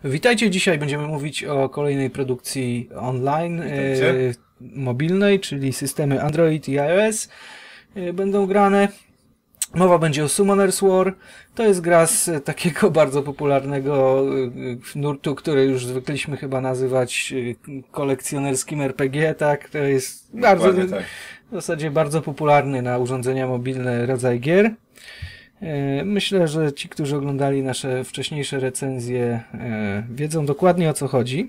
Witajcie, dzisiaj będziemy mówić o kolejnej produkcji online mobilnej, czyli systemy Android i iOS będą grane. Mowa będzie o Summoner's War. To jest gra z takiego bardzo popularnego nurtu, który już zwykliśmy chyba nazywać kolekcjonerskim RPG, tak? To jest bardzo, tak. w zasadzie bardzo popularny na urządzenia mobilne rodzaj gier. Myślę, że ci, którzy oglądali nasze wcześniejsze recenzje, wiedzą dokładnie, o co chodzi.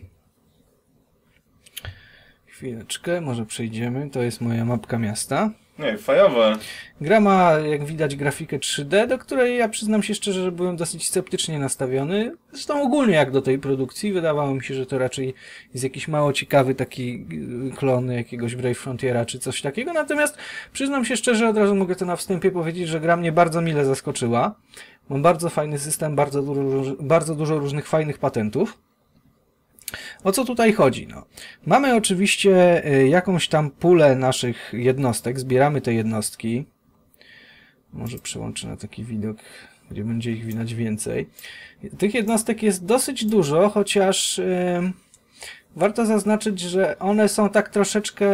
Chwileczkę, może przejdziemy. To jest moja mapka miasta. Nie, fajowe. Gra ma, jak widać, grafikę 3D, do której ja przyznam się szczerze, że byłem dosyć sceptycznie nastawiony. Zresztą ogólnie jak do tej produkcji. Wydawało mi się, że to raczej jest jakiś mało ciekawy taki klon jakiegoś Brave Frontiera czy coś takiego. Natomiast przyznam się szczerze, od razu mogę to na wstępie powiedzieć, że gra mnie bardzo mile zaskoczyła. Mam bardzo fajny system, bardzo dużo różnych fajnych patentów. O co tutaj chodzi? No, mamy oczywiście jakąś tam pulę naszych jednostek, zbieramy te jednostki. Może przełączę na taki widok, gdzie będzie ich widać więcej. Tych jednostek jest dosyć dużo, chociaż warto zaznaczyć, że one są tak troszeczkę,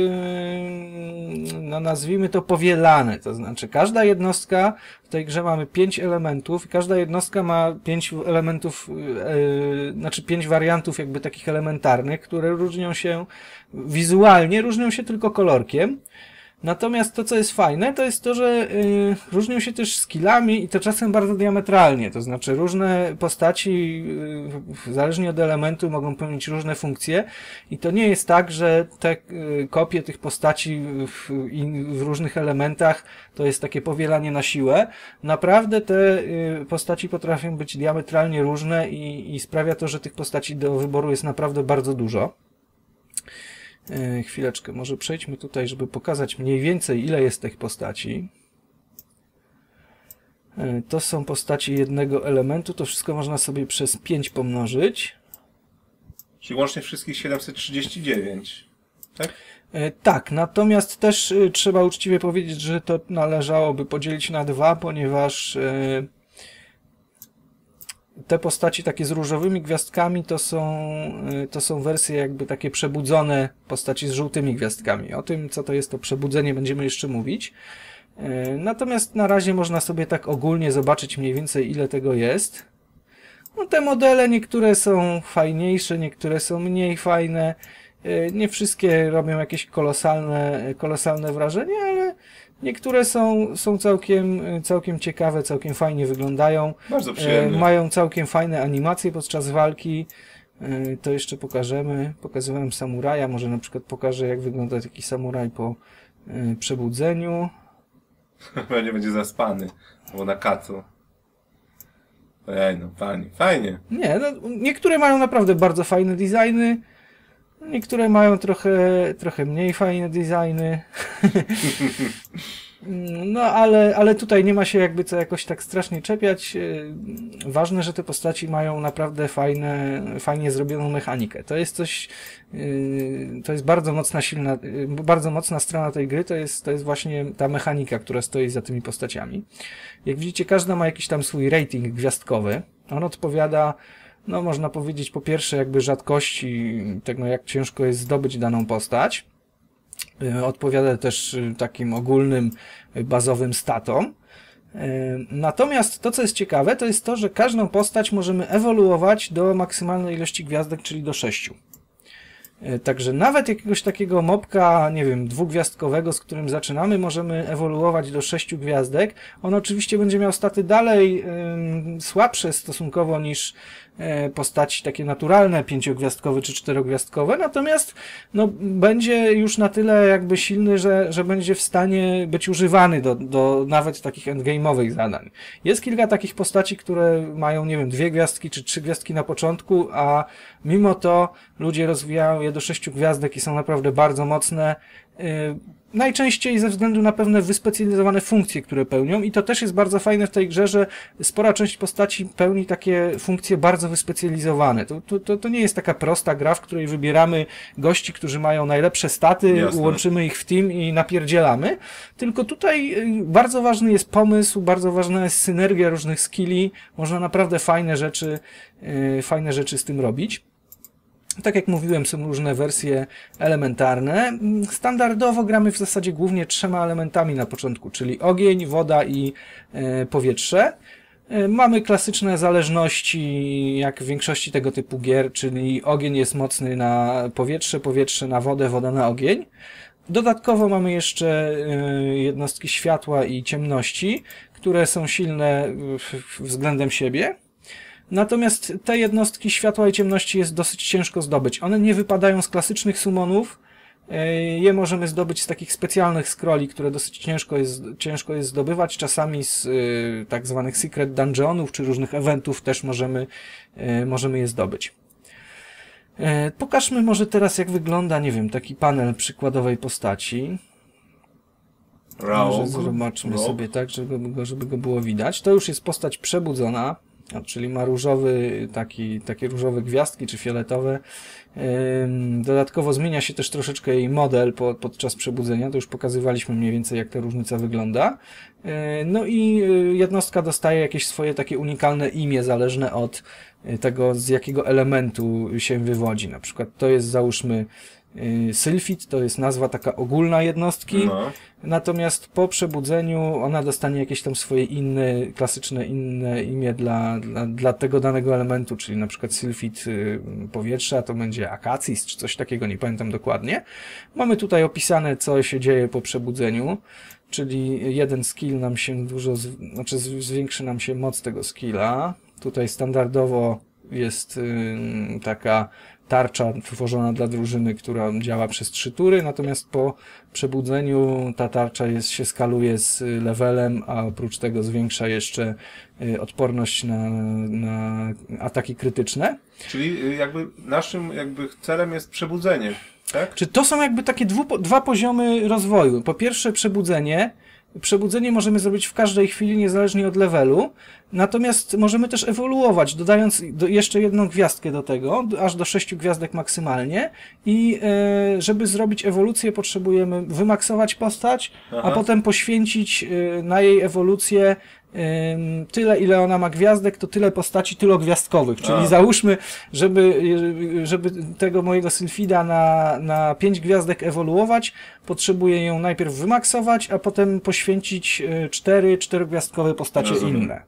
no nazwijmy to, powielane. To znaczy każda jednostka, w tej grze mamy 5 elementów i każda jednostka ma 5 elementów, znaczy 5 wariantów jakby takich elementarnych, które różnią się wizualnie, różnią się tylko kolorkiem. Natomiast to, co jest fajne, to jest to, że różnią się też skillami i to czasem bardzo diametralnie. To znaczy różne postaci, zależnie od elementu, mogą pełnić różne funkcje i to nie jest tak, że te kopie tych postaci w różnych elementach to jest takie powielanie na siłę. Naprawdę te postaci potrafią być diametralnie różne i sprawia to, że tych postaci do wyboru jest naprawdę bardzo dużo. Chwileczkę, może przejdźmy tutaj, żeby pokazać mniej więcej, ile jest tych postaci. To są postaci jednego elementu, to wszystko można sobie przez 5 pomnożyć. Czyli łącznie wszystkich 739, tak? Tak, natomiast też trzeba uczciwie powiedzieć, że to należałoby podzielić na 2, ponieważ te postaci takie z różowymi gwiazdkami to są wersje jakby takie przebudzone postaci z żółtymi gwiazdkami. O tym, co to jest to przebudzenie, będziemy jeszcze mówić. Natomiast na razie można sobie tak ogólnie zobaczyć mniej więcej, ile tego jest. No, te modele niektóre są fajniejsze, niektóre są mniej fajne. Nie wszystkie robią jakieś kolosalne wrażenie, ale niektóre są całkiem ciekawe, całkiem fajnie wyglądają. Bardzo przyjemne. Mają całkiem fajne animacje podczas walki. To jeszcze pokażemy. Pokazywałem samuraja. Może na przykład pokażę, jak wygląda taki samuraj po przebudzeniu. Nie będzie zaspany. Albo na kacu. Ej, no pani, fajnie. Nie, no, niektóre mają naprawdę bardzo fajne designy. Niektóre mają trochę mniej fajne designy. No, ale tutaj nie ma się jakby co jakoś tak strasznie czepiać. Ważne, że te postaci mają naprawdę fajnie zrobioną mechanikę. To jest coś, to jest bardzo mocna strona tej gry, to jest właśnie ta mechanika, która stoi za tymi postaciami. Jak widzicie, każda ma jakiś tam swój rating gwiazdkowy. On odpowiada, no można powiedzieć, po pierwsze jakby rzadkości tego, jak ciężko jest zdobyć daną postać. Odpowiada też takim ogólnym, bazowym statom. Natomiast to, co jest ciekawe, to jest to, że każdą postać możemy ewoluować do maksymalnej ilości gwiazdek, czyli do 6. Także nawet jakiegoś takiego mobka, nie wiem, dwugwiazdkowego, z którym zaczynamy, możemy ewoluować do 6 gwiazdek. On oczywiście będzie miał staty dalej słabsze stosunkowo niż postaci takie naturalne, 5-gwiazdkowe czy 4-gwiazdkowe, natomiast no, będzie już na tyle jakby silny, że będzie w stanie być używany do nawet takich endgame'owych zadań. Jest kilka takich postaci, które mają, nie wiem, 2 gwiazdki czy 3 gwiazdki na początku, a mimo to ludzie rozwijają je do 6 gwiazdek i są naprawdę bardzo mocne. Najczęściej ze względu na pewne wyspecjalizowane funkcje, które pełnią i to też jest bardzo fajne w tej grze, że spora część postaci pełni takie funkcje bardzo wyspecjalizowane. To nie jest taka prosta gra, w której wybieramy gości, którzy mają najlepsze staty, Jasne. łączymy ich w team i napierdzielamy, tylko tutaj bardzo ważny jest pomysł, bardzo ważna jest synergia różnych skilli, można naprawdę fajne rzeczy z tym robić. Tak jak mówiłem, są różne wersje elementarne. Standardowo gramy w zasadzie głównie 3 elementami na początku, czyli ogień, woda i powietrze. Mamy klasyczne zależności, jak w większości tego typu gier, czyli ogień jest mocny na powietrze, powietrze na wodę, woda na ogień. Dodatkowo mamy jeszcze jednostki światła i ciemności, które są silne względem siebie. Natomiast te jednostki światła i ciemności jest dosyć ciężko zdobyć. One nie wypadają z klasycznych summonów. Je możemy zdobyć z takich specjalnych scrolli, które dosyć ciężko jest zdobywać. Czasami z tak zwanych secret dungeonów czy różnych eventów też możemy je zdobyć. Pokażmy może teraz, jak wygląda, nie wiem, taki panel przykładowej postaci. Może zobaczmy sobie tak, żeby go było widać. To już jest postać przebudzona. Czyli ma takie różowe gwiazdki, czy fioletowe. Dodatkowo zmienia się też troszeczkę jej model podczas przebudzenia. To już pokazywaliśmy mniej więcej, jak ta różnica wygląda. No i jednostka dostaje jakieś swoje takie unikalne imię, zależne od tego, z jakiego elementu się wywodzi. Na przykład to jest, załóżmy, Sylfid, to jest nazwa taka ogólna jednostki, natomiast po przebudzeniu ona dostanie jakieś tam swoje klasyczne imię dla tego danego elementu, czyli na przykład Sylfid powietrza to będzie Akacis, czy coś takiego, nie pamiętam dokładnie. Mamy tutaj opisane, co się dzieje po przebudzeniu, czyli jeden skill nam się zwiększy nam się moc tego skilla. Tutaj standardowo jest taka tarcza tworzona dla drużyny, która działa przez 3 tury, natomiast po przebudzeniu ta tarcza się skaluje z levelem, a oprócz tego zwiększa jeszcze odporność na ataki krytyczne. Czyli jakby naszym celem jest przebudzenie, tak? Czy to są jakby takie 2 poziomy rozwoju. Po pierwsze przebudzenie. Przebudzenie możemy zrobić w każdej chwili, niezależnie od levelu, natomiast możemy też ewoluować, dodając jeszcze 1 gwiazdkę do tego, aż do 6 gwiazdek maksymalnie i żeby zrobić ewolucję, potrzebujemy wymaksować postać, a potem poświęcić na jej ewolucję tyle, ile ona ma gwiazdek, to tyle postaci tylogwiazdkowych, czyli załóżmy, żeby tego mojego Sylfida na 5 gwiazdek ewoluować, potrzebuję ją najpierw wymaksować, a potem poświęcić 4 czterogwiazdkowe postacie inne.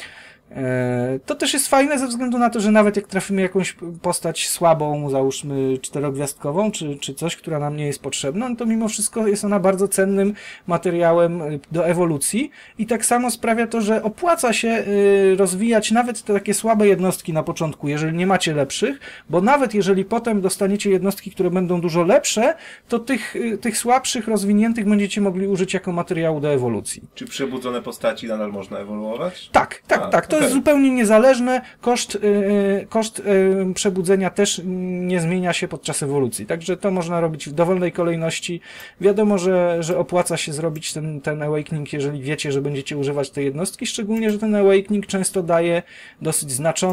To też jest fajne ze względu na to, że nawet jak trafimy jakąś postać słabą, załóżmy 4-gwiazdkową, czy coś, która nam nie jest potrzebna, no to mimo wszystko jest ona bardzo cennym materiałem do ewolucji i tak samo sprawia to, że opłaca się rozwijać nawet te takie słabe jednostki na początku, jeżeli nie macie lepszych, bo nawet jeżeli potem dostaniecie jednostki, które będą dużo lepsze, to tych słabszych, rozwiniętych będziecie mogli użyć jako materiału do ewolucji. Czy przebudzone postaci nadal można ewoluować? Tak. To jest zupełnie niezależne. Koszt przebudzenia też nie zmienia się podczas ewolucji. Także to można robić w dowolnej kolejności. Wiadomo, że opłaca się zrobić ten awakening, jeżeli wiecie, że będziecie używać tej jednostki. Szczególnie, że ten awakening często daje dosyć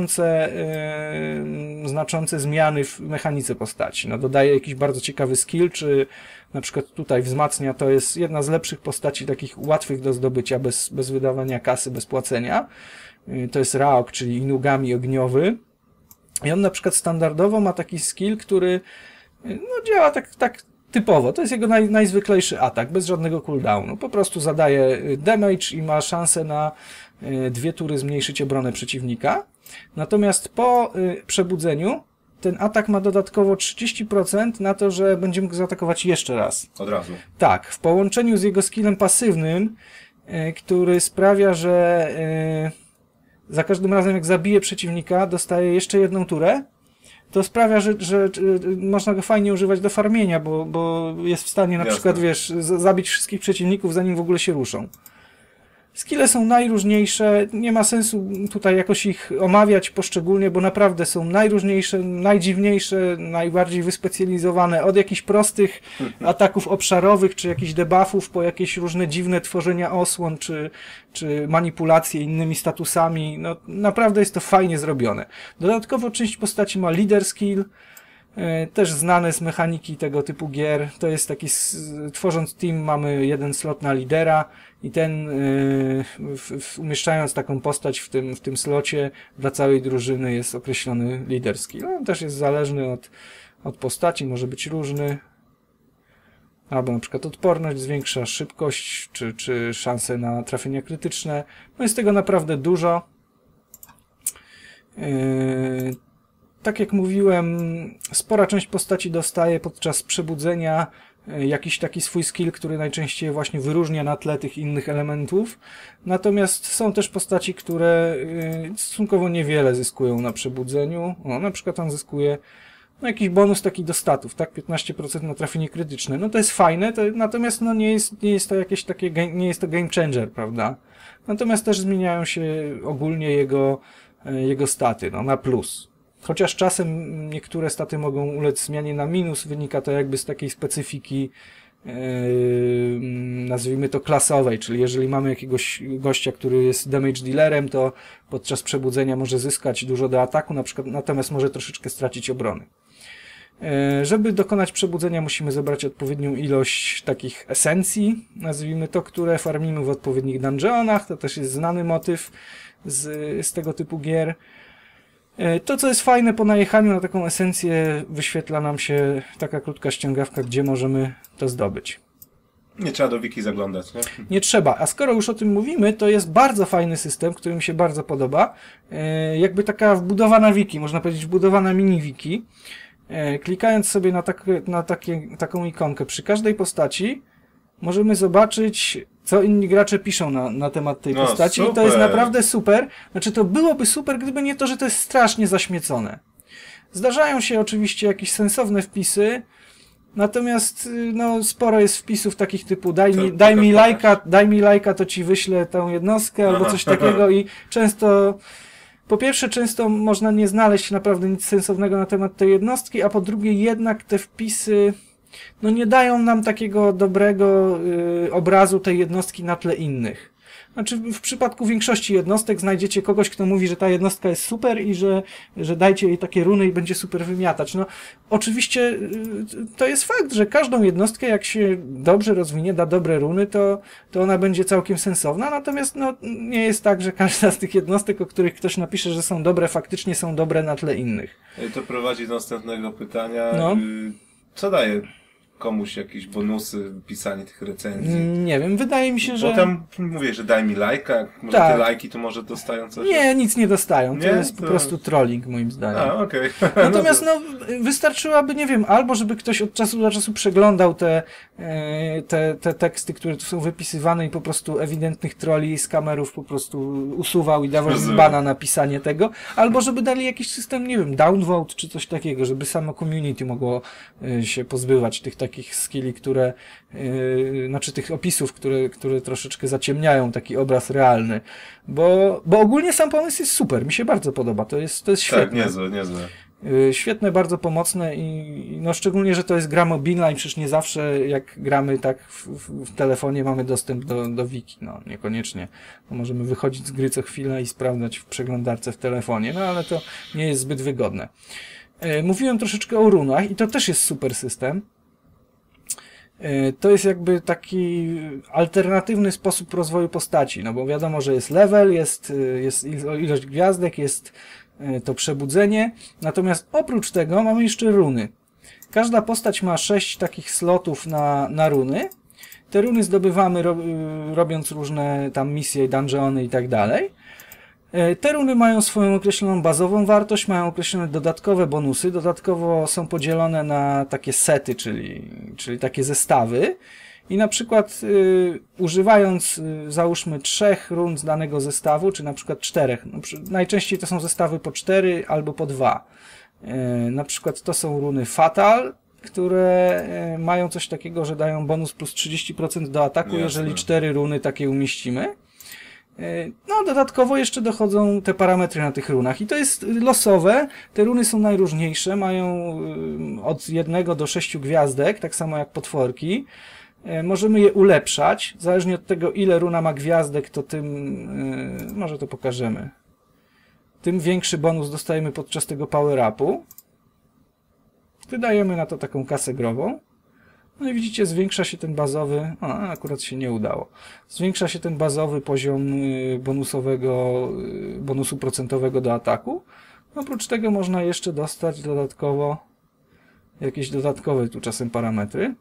znaczące zmiany w mechanice postaci. No, dodaje jakiś bardzo ciekawy skill, czy na przykład tutaj wzmacnia, to jest jedna z lepszych postaci, takich łatwych do zdobycia, bez wydawania kasy, bez płacenia. To jest Raok, czyli Inugami ogniowy. I on na przykład standardowo ma taki skill, który działa tak typowo. To jest jego najzwyklejszy atak, bez żadnego cooldownu. Po prostu zadaje damage i ma szansę na 2 tury zmniejszyć obronę przeciwnika. Natomiast po przebudzeniu ten atak ma dodatkowo 30% na to, że będzie mógł zaatakować jeszcze raz. Od razu. Tak, w połączeniu z jego skillem pasywnym, który sprawia, że za każdym razem jak zabije przeciwnika, dostaje jeszcze 1 turę, to sprawia, że można go fajnie używać do farmienia, bo jest w stanie na przykład, zabić wszystkich przeciwników, zanim w ogóle się ruszą. Skille są najróżniejsze, nie ma sensu tutaj jakoś ich omawiać poszczególnie, bo naprawdę są najróżniejsze, najdziwniejsze, najbardziej wyspecjalizowane, od jakichś prostych ataków obszarowych, czy jakichś debuffów, po jakieś różne dziwne tworzenia osłon, czy manipulacje innymi statusami. No, naprawdę jest to fajnie zrobione. Dodatkowo część postaci ma leader skill, też znane z mechaniki tego typu gier. To jest taki, tworząc team mamy jeden slot na lidera i ten, umieszczając taką postać w tym slocie, dla całej drużyny jest określony leader skill. On też jest zależny od postaci, może być różny. Albo na przykład odporność zwiększa, szybkość, czy szanse na trafienia krytyczne. No jest tego naprawdę dużo. Tak jak mówiłem, spora część postaci dostaje podczas przebudzenia jakiś taki swój skill, który najczęściej właśnie wyróżnia na tle tych innych elementów. Natomiast są też postaci, które stosunkowo niewiele zyskują na przebudzeniu. O, na przykład on zyskuje jakiś bonus taki do statów, tak? 15% na trafienie krytyczne. No to jest fajne, natomiast no nie jest to jakieś takie, nie jest to game changer, prawda? Natomiast też zmieniają się ogólnie jego staty, no na plus. Chociaż czasem niektóre staty mogą ulec zmianie na minus, wynika to jakby z takiej specyfiki, nazwijmy to klasowej, czyli jeżeli mamy jakiegoś gościa, który jest damage dealerem, to podczas przebudzenia może zyskać dużo do ataku, na przykład, natomiast może troszeczkę stracić obrony. Żeby dokonać przebudzenia, musimy zebrać odpowiednią ilość takich esencji, nazwijmy to, które farmimy w odpowiednich dungeonach. To też jest znany motyw z tego typu gier. To, co jest fajne, po najechaniu na taką esencję wyświetla nam się taka krótka ściągawka, gdzie możemy to zdobyć. Nie trzeba do wiki zaglądać, nie? Nie trzeba. A skoro już o tym mówimy, to jest bardzo fajny system, który mi się bardzo podoba. Jakby taka wbudowana wiki, można powiedzieć wbudowana mini wiki. Klikając sobie na taką ikonkę przy każdej postaci, możemy zobaczyć, co inni gracze piszą na temat tej postaci. Super. I to jest naprawdę super. Znaczy, to byłoby super, gdyby nie to, że to jest strasznie zaśmiecone. Zdarzają się oczywiście jakieś sensowne wpisy, natomiast no, sporo jest wpisów takich typu daj mi lajka, to ci wyślę tę jednostkę, albo coś takiego i często... Po pierwsze, często można nie znaleźć naprawdę nic sensownego na temat tej jednostki, a po drugie jednak te wpisy no nie dają nam takiego dobrego obrazu tej jednostki na tle innych. Znaczy w przypadku większości jednostek znajdziecie kogoś, kto mówi, że ta jednostka jest super i że dajcie jej takie runy i będzie super wymiatać. No oczywiście to jest fakt, że każdą jednostkę jak się dobrze rozwinie, da dobre runy, to ona będzie całkiem sensowna, natomiast no nie jest tak, że każda z tych jednostek, o których ktoś napisze, że są dobre, faktycznie są dobre na tle innych. To prowadzi do następnego pytania. No. Co daje komuś jakieś bonusy, pisanie tych recenzji? Nie wiem, wydaje mi się, że... Bo tam mówię, że daj mi lajka, jak może te lajki, to może dostają coś? Nie, nic nie dostają. To Nie? jest po prostu trolling, moim zdaniem. A, okej. Natomiast no, wystarczyłaby, nie wiem, albo żeby ktoś od czasu do czasu przeglądał te teksty, które tu są wypisywane i po prostu ewidentnych trolli z kamerów po prostu usuwał i dawał im bana na pisanie tego, albo żeby dali jakiś system, nie wiem, downvote czy coś takiego, żeby samo community mogło się pozbywać tych takich skilli, które, znaczy tych opisów, które troszeczkę zaciemniają taki obraz realny. Bo ogólnie sam pomysł jest super, mi się bardzo podoba, to jest świetne. Tak, niezłe. Świetne, bardzo pomocne i no szczególnie, że to jest gra mobilna i przecież nie zawsze jak gramy tak w telefonie mamy dostęp do wiki, no niekoniecznie. No, możemy wychodzić z gry co chwilę i sprawdzać w przeglądarce w telefonie, no ale to nie jest zbyt wygodne. Mówiłem troszeczkę o runach i to też jest super system. To jest jakby taki alternatywny sposób rozwoju postaci, no bo wiadomo, że jest level, jest ilość gwiazdek, jest to przebudzenie, natomiast oprócz tego mamy jeszcze runy. Każda postać ma 6 takich slotów na runy. Te runy zdobywamy robiąc różne tam misje, dungeony i tak dalej. Te runy mają swoją określoną bazową wartość, mają określone dodatkowe bonusy, dodatkowo są podzielone na takie sety, czyli takie zestawy. I na przykład używając załóżmy 3 run z danego zestawu, czy na przykład 4, najczęściej to są zestawy po 4 albo po 2. Na przykład to są runy Fatal, które mają coś takiego, że dają bonus plus 30% do ataku, Jasne. jeżeli 4 runy takie umieścimy. No, dodatkowo jeszcze dochodzą te parametry na tych runach i to jest losowe. Te runy są najróżniejsze, mają od 1 do 6 gwiazdek, tak samo jak potworki. Możemy je ulepszać, zależnie od tego, ile runa ma gwiazdek, to tym, może to pokażemy, tym większy bonus dostajemy podczas tego power-upu. Wydajemy na to taką kasę grową. No i widzicie, zwiększa się ten bazowy, akurat się nie udało, zwiększa się ten bazowy poziom bonusu procentowego do ataku. Oprócz tego można jeszcze dostać dodatkowo jakieś dodatkowe tu czasem parametry.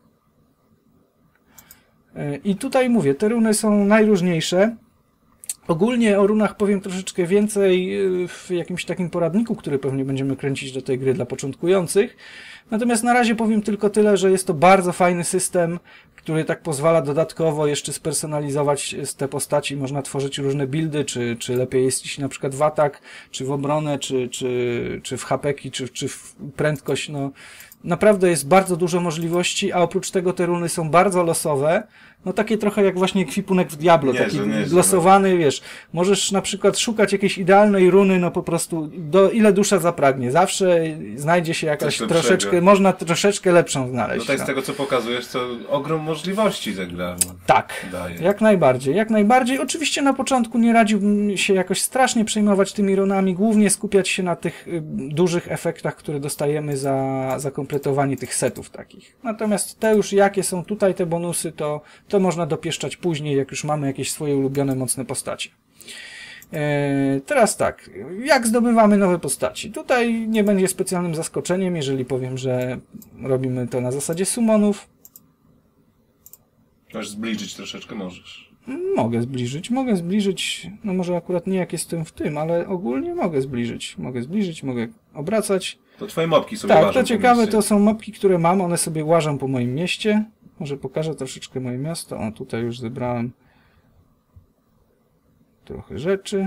I tutaj mówię, te runy są najróżniejsze. Ogólnie o runach powiem troszeczkę więcej w jakimś takim poradniku, który pewnie będziemy kręcić do tej gry dla początkujących. Natomiast na razie powiem tylko tyle, że jest to bardzo fajny system, który tak pozwala dodatkowo jeszcze spersonalizować te postaci. Można tworzyć różne buildy, czy lepiej jest iść na przykład w atak, czy w obronę, czy w hapeki, czy w prędkość. No, naprawdę jest bardzo dużo możliwości, a oprócz tego te runy są bardzo losowe. No takie trochę jak właśnie ekwipunek w Diablo, taki losowany, wiesz. Możesz na przykład szukać jakiejś idealnej runy, no po prostu ile dusza zapragnie. Zawsze znajdzie się jakaś troszeczkę, można troszeczkę lepszą znaleźć. Tutaj z tego, co pokazujesz, to ogrom możliwości ta gra tak, daje. Jak najbardziej, jak najbardziej. Oczywiście na początku nie radziłbym się jakoś strasznie przejmować tymi runami, głównie skupiać się na tych dużych efektach, które dostajemy za kompletowanie tych setów takich. Natomiast te już jakie są tutaj te bonusy, to można dopieszczać później, jak już mamy jakieś swoje ulubione, mocne postacie. Teraz tak, jak zdobywamy nowe postaci? Tutaj nie będzie specjalnym zaskoczeniem, jeżeli powiem, że robimy to na zasadzie summonów. Możesz zbliżyć troszeczkę, możesz. Mogę zbliżyć, no może akurat nie jak jestem w tym, ale ogólnie mogę zbliżyć, mogę obracać. To twoje mopki sobie łażą. Tak, to ciekawe, to są mopki, które mam, one sobie łażą po moim mieście. Może pokażę troszeczkę moje miasto. O, tutaj już zebrałem trochę rzeczy.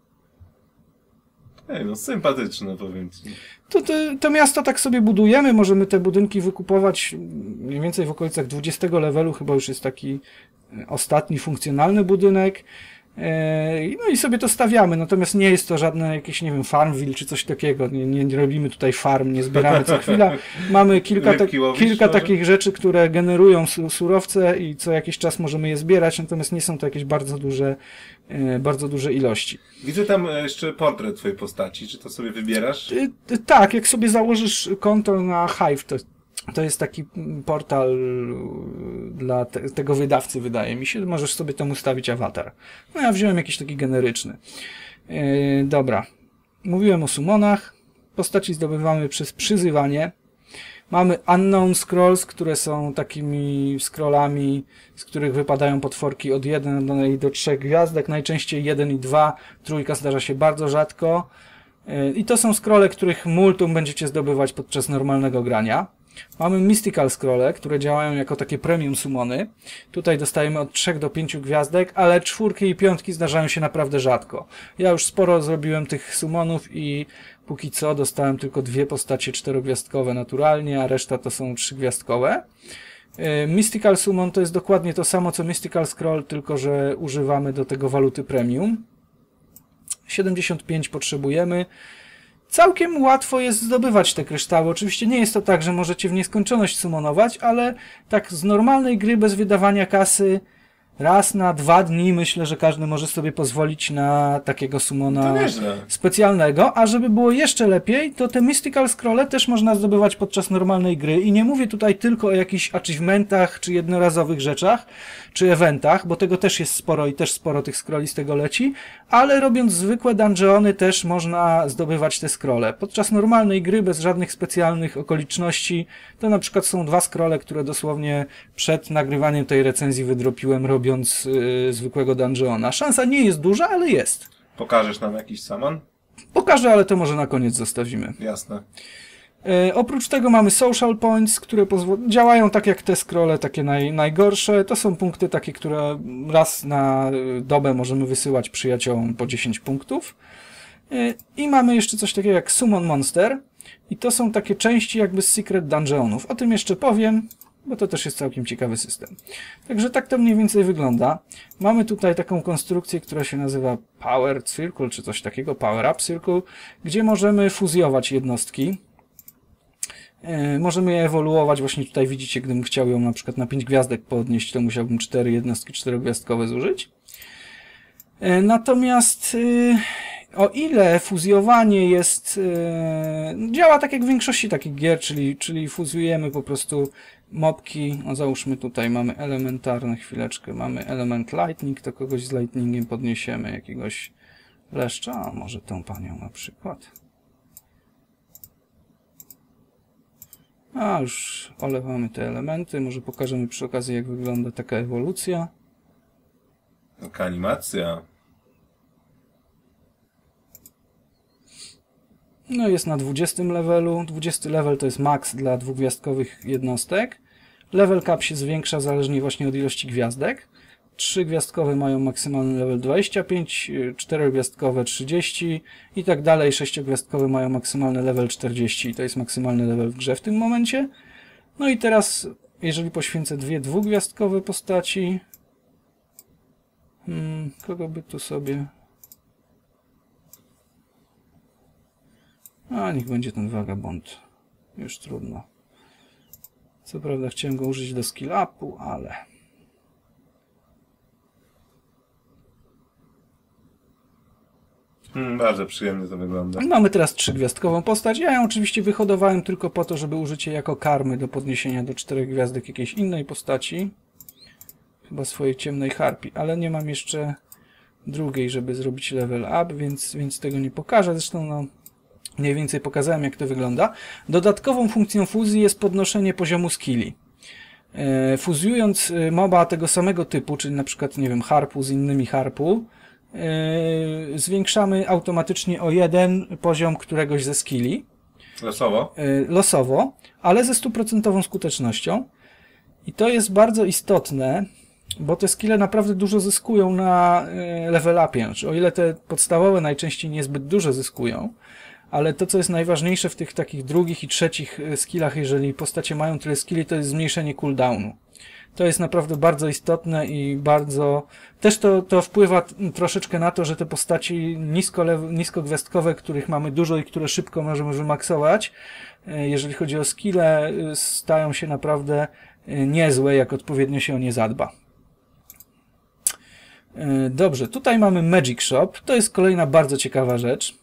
Ej, no sympatyczne, powiem ci. To miasto tak sobie budujemy. Możemy te budynki wykupować mniej więcej w okolicach 20 levelu. Chyba już jest taki ostatni funkcjonalny budynek. No i sobie to stawiamy, natomiast nie jest to żadne jakieś, nie wiem, Farmville czy coś takiego, nie robimy tutaj farm, nie zbieramy co chwila. Mamy kilka takich rzeczy, które generują surowce i co jakiś czas możemy je zbierać, natomiast nie są to jakieś bardzo duże ilości. Widzę tam jeszcze portret twojej postaci, czy to sobie wybierasz? Tak, jak sobie założysz konto na Hive, to jest taki portal dla tego wydawcy, wydaje mi się. Możesz sobie tam ustawić awatar. No ja wziąłem jakiś taki generyczny. Dobra. Mówiłem o summonach. Postaci zdobywamy przez przyzywanie. Mamy Unknown Scrolls, które są takimi scrollami, z których wypadają potworki od 1 do 3 gwiazdek. Najczęściej 1 i 2. Trójka zdarza się bardzo rzadko. I to są scrolle, których multum będziecie zdobywać podczas normalnego grania. Mamy Mystical Scrolle, które działają jako takie premium summony. Tutaj dostajemy od 3 do 5 gwiazdek, ale 4 i 5 zdarzają się naprawdę rzadko. Ja już sporo zrobiłem tych summonów i póki co dostałem tylko 2 postacie 4-gwiazdkowe naturalnie, a reszta to są 3-gwiazdkowe. Mystical Summon to jest dokładnie to samo co Mystical Scroll, tylko że używamy do tego waluty premium. 75 potrzebujemy. Całkiem łatwo jest zdobywać te kryształy. Oczywiście nie jest to tak, że możecie w nieskończoność summonować, ale tak z normalnej gry bez wydawania kasy raz na 2 dni myślę, że każdy może sobie pozwolić na takiego summona specjalnego, a żeby było jeszcze lepiej, to te Mystical Scrolle też można zdobywać podczas normalnej gry i nie mówię tutaj tylko o jakichś achievementach, czy jednorazowych rzeczach, czy eventach, bo tego też jest sporo i też sporo tych scrolli z tego leci, ale robiąc zwykłe dungeony też można zdobywać te scrolle. Podczas normalnej gry, bez żadnych specjalnych okoliczności, to na przykład są 2 scrolle, które dosłownie przed nagrywaniem tej recenzji wydropiłem, robiąc zwykłego dungeona. Szansa nie jest duża, ale jest. Pokażesz nam jakiś summon? Pokażę, ale to może na koniec zostawimy. Jasne. Oprócz tego mamy social points, które działają tak jak te scrolle, takie najgorsze. To są punkty takie, które raz na dobę możemy wysyłać przyjaciołom po 10 punktów. I mamy jeszcze coś takiego jak Summon Monster. I to są takie części jakby z Secret Dungeonów. O tym jeszcze powiem. bo to też jest całkiem ciekawy system. Także tak to mniej więcej wygląda. Mamy tutaj taką konstrukcję, która się nazywa Power Circle, czy coś takiego, Power Up Circle, gdzie możemy fuzjować jednostki. Możemy je ewoluować, właśnie tutaj widzicie, gdybym chciał ją na przykład na 5 gwiazdek podnieść, to musiałbym 4 jednostki 4-gwiazdkowe zużyć. Natomiast o ile fuzjowanie jest, działa tak jak w większości takich gier, czyli fuzjujemy po prostu mopki, no załóżmy tutaj mamy elementarne, chwileczkę, mamy element lightning, to kogoś z lightningiem podniesiemy, jakiegoś leszcza, a może tą panią na przykład. A już olewamy te elementy, może pokażemy przy okazji, jak wygląda taka ewolucja. Taka animacja. No jest na 20 levelu. 20 level to jest max dla dwugwiazdkowych jednostek. Level cap się zwiększa zależnie właśnie od ilości gwiazdek. 3-gwiazdkowe mają maksymalny level 25, 4-gwiazdkowe 30 i tak dalej. 6-gwiazdkowe mają maksymalny level 40 i to jest maksymalny level w grze w tym momencie. No i teraz, jeżeli poświęcę 2 dwugwiazdkowe postaci, kogo by tu sobie... A, niech będzie ten vagabond. Już trudno. Co prawda chciałem go użyć do skill upu, ale... Bardzo przyjemnie to wygląda. Mamy teraz 3-gwiazdkową postać. Ja ją oczywiście wyhodowałem tylko po to, żeby użyć jej jako karmy do podniesienia do 4 gwiazdek jakiejś innej postaci. Chyba swojej ciemnej harpii, ale nie mam jeszcze drugiej, żeby zrobić level up, więc tego nie pokażę. Zresztą no, mniej więcej pokazałem, jak to wygląda. Dodatkową funkcją fuzji jest podnoszenie poziomu skilli. Fuzjując moba tego samego typu, czyli na przykład, nie wiem, harpu z innymi harpu, zwiększamy automatycznie o 1 poziom któregoś ze skilli. Losowo? Losowo, ale ze 100% skutecznością. I to jest bardzo istotne, bo te skille naprawdę dużo zyskują na level upie. Znaczy, o ile te podstawowe najczęściej niezbyt dużo zyskują, ale to, co jest najważniejsze w tych takich drugich i trzecich skillach, jeżeli postacie mają tyle skilli, to jest zmniejszenie cooldownu. To jest naprawdę bardzo istotne i bardzo... Też to wpływa troszeczkę na to, że te postaci niskogwiazdkowe, których mamy dużo i które szybko możemy wymaksować, jeżeli chodzi o skille, stają się naprawdę niezłe, jak odpowiednio się o nie zadba. Dobrze, tutaj mamy Magic Shop. To jest kolejna bardzo ciekawa rzecz.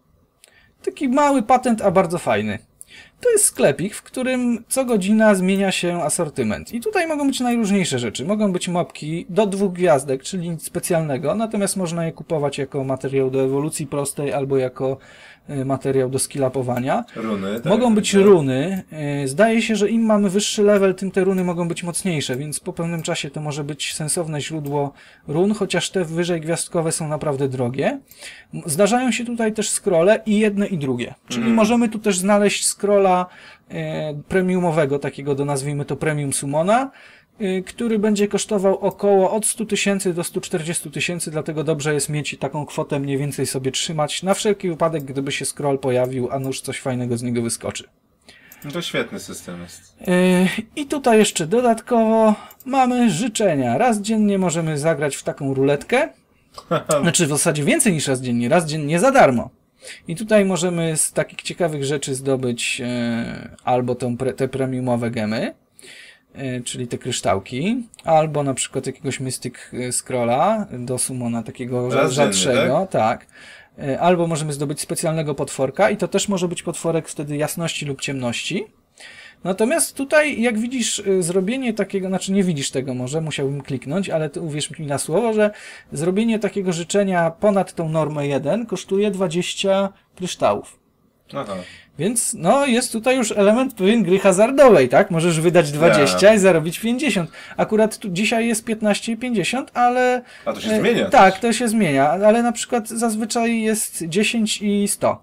Taki mały patent, a bardzo fajny. To jest sklepik, w którym co godzina zmienia się asortyment. I tutaj mogą być najróżniejsze rzeczy. Mogą być mopki do 2 gwiazdek, czyli nic specjalnego, natomiast można je kupować jako materiał do ewolucji prostej albo jako materiał do skill-upowania. Runy. Tak, mogą być runy. Zdaje się, że im mamy wyższy level, tym te runy mogą być mocniejsze, więc po pewnym czasie to może być sensowne źródło run, chociaż te wyżej gwiazdkowe są naprawdę drogie. Zdarzają się tutaj też scrolle i jedne i drugie. Czyli możemy tu też znaleźć scrolla premiumowego, takiego nazwijmy to premium summona, który będzie kosztował około od 100 000 do 140 000, dlatego dobrze jest mieć taką kwotę mniej więcej sobie trzymać, na wszelki wypadek, gdyby się scroll pojawił, a nuż coś fajnego z niego wyskoczy. No to świetny system jest. I tutaj jeszcze dodatkowo mamy życzenia. Raz dziennie możemy zagrać w taką ruletkę, znaczy w zasadzie więcej niż raz dziennie za darmo. I tutaj możemy z takich ciekawych rzeczy zdobyć albo te premiumowe gemy, czyli te kryształki, albo na przykład jakiegoś Mystic Scrolla do summona takiego rzadszego, tak. Albo możemy zdobyć specjalnego potworka i to też może być potworek wtedy jasności lub ciemności. Natomiast tutaj, jak widzisz, zrobienie takiego, znaczy nie widzisz tego może, musiałbym kliknąć, ale ty uwierz mi na słowo, że zrobienie takiego życzenia ponad tą normę 1 kosztuje 20 kryształów. Aha. Więc no jest tutaj już element pewien gry hazardowej, tak? Możesz wydać 20 i zarobić 50. Akurat tu dzisiaj jest 15,50, ale... A to się zmienia. Tak, to się zmienia, ale na przykład zazwyczaj jest 10 i 100.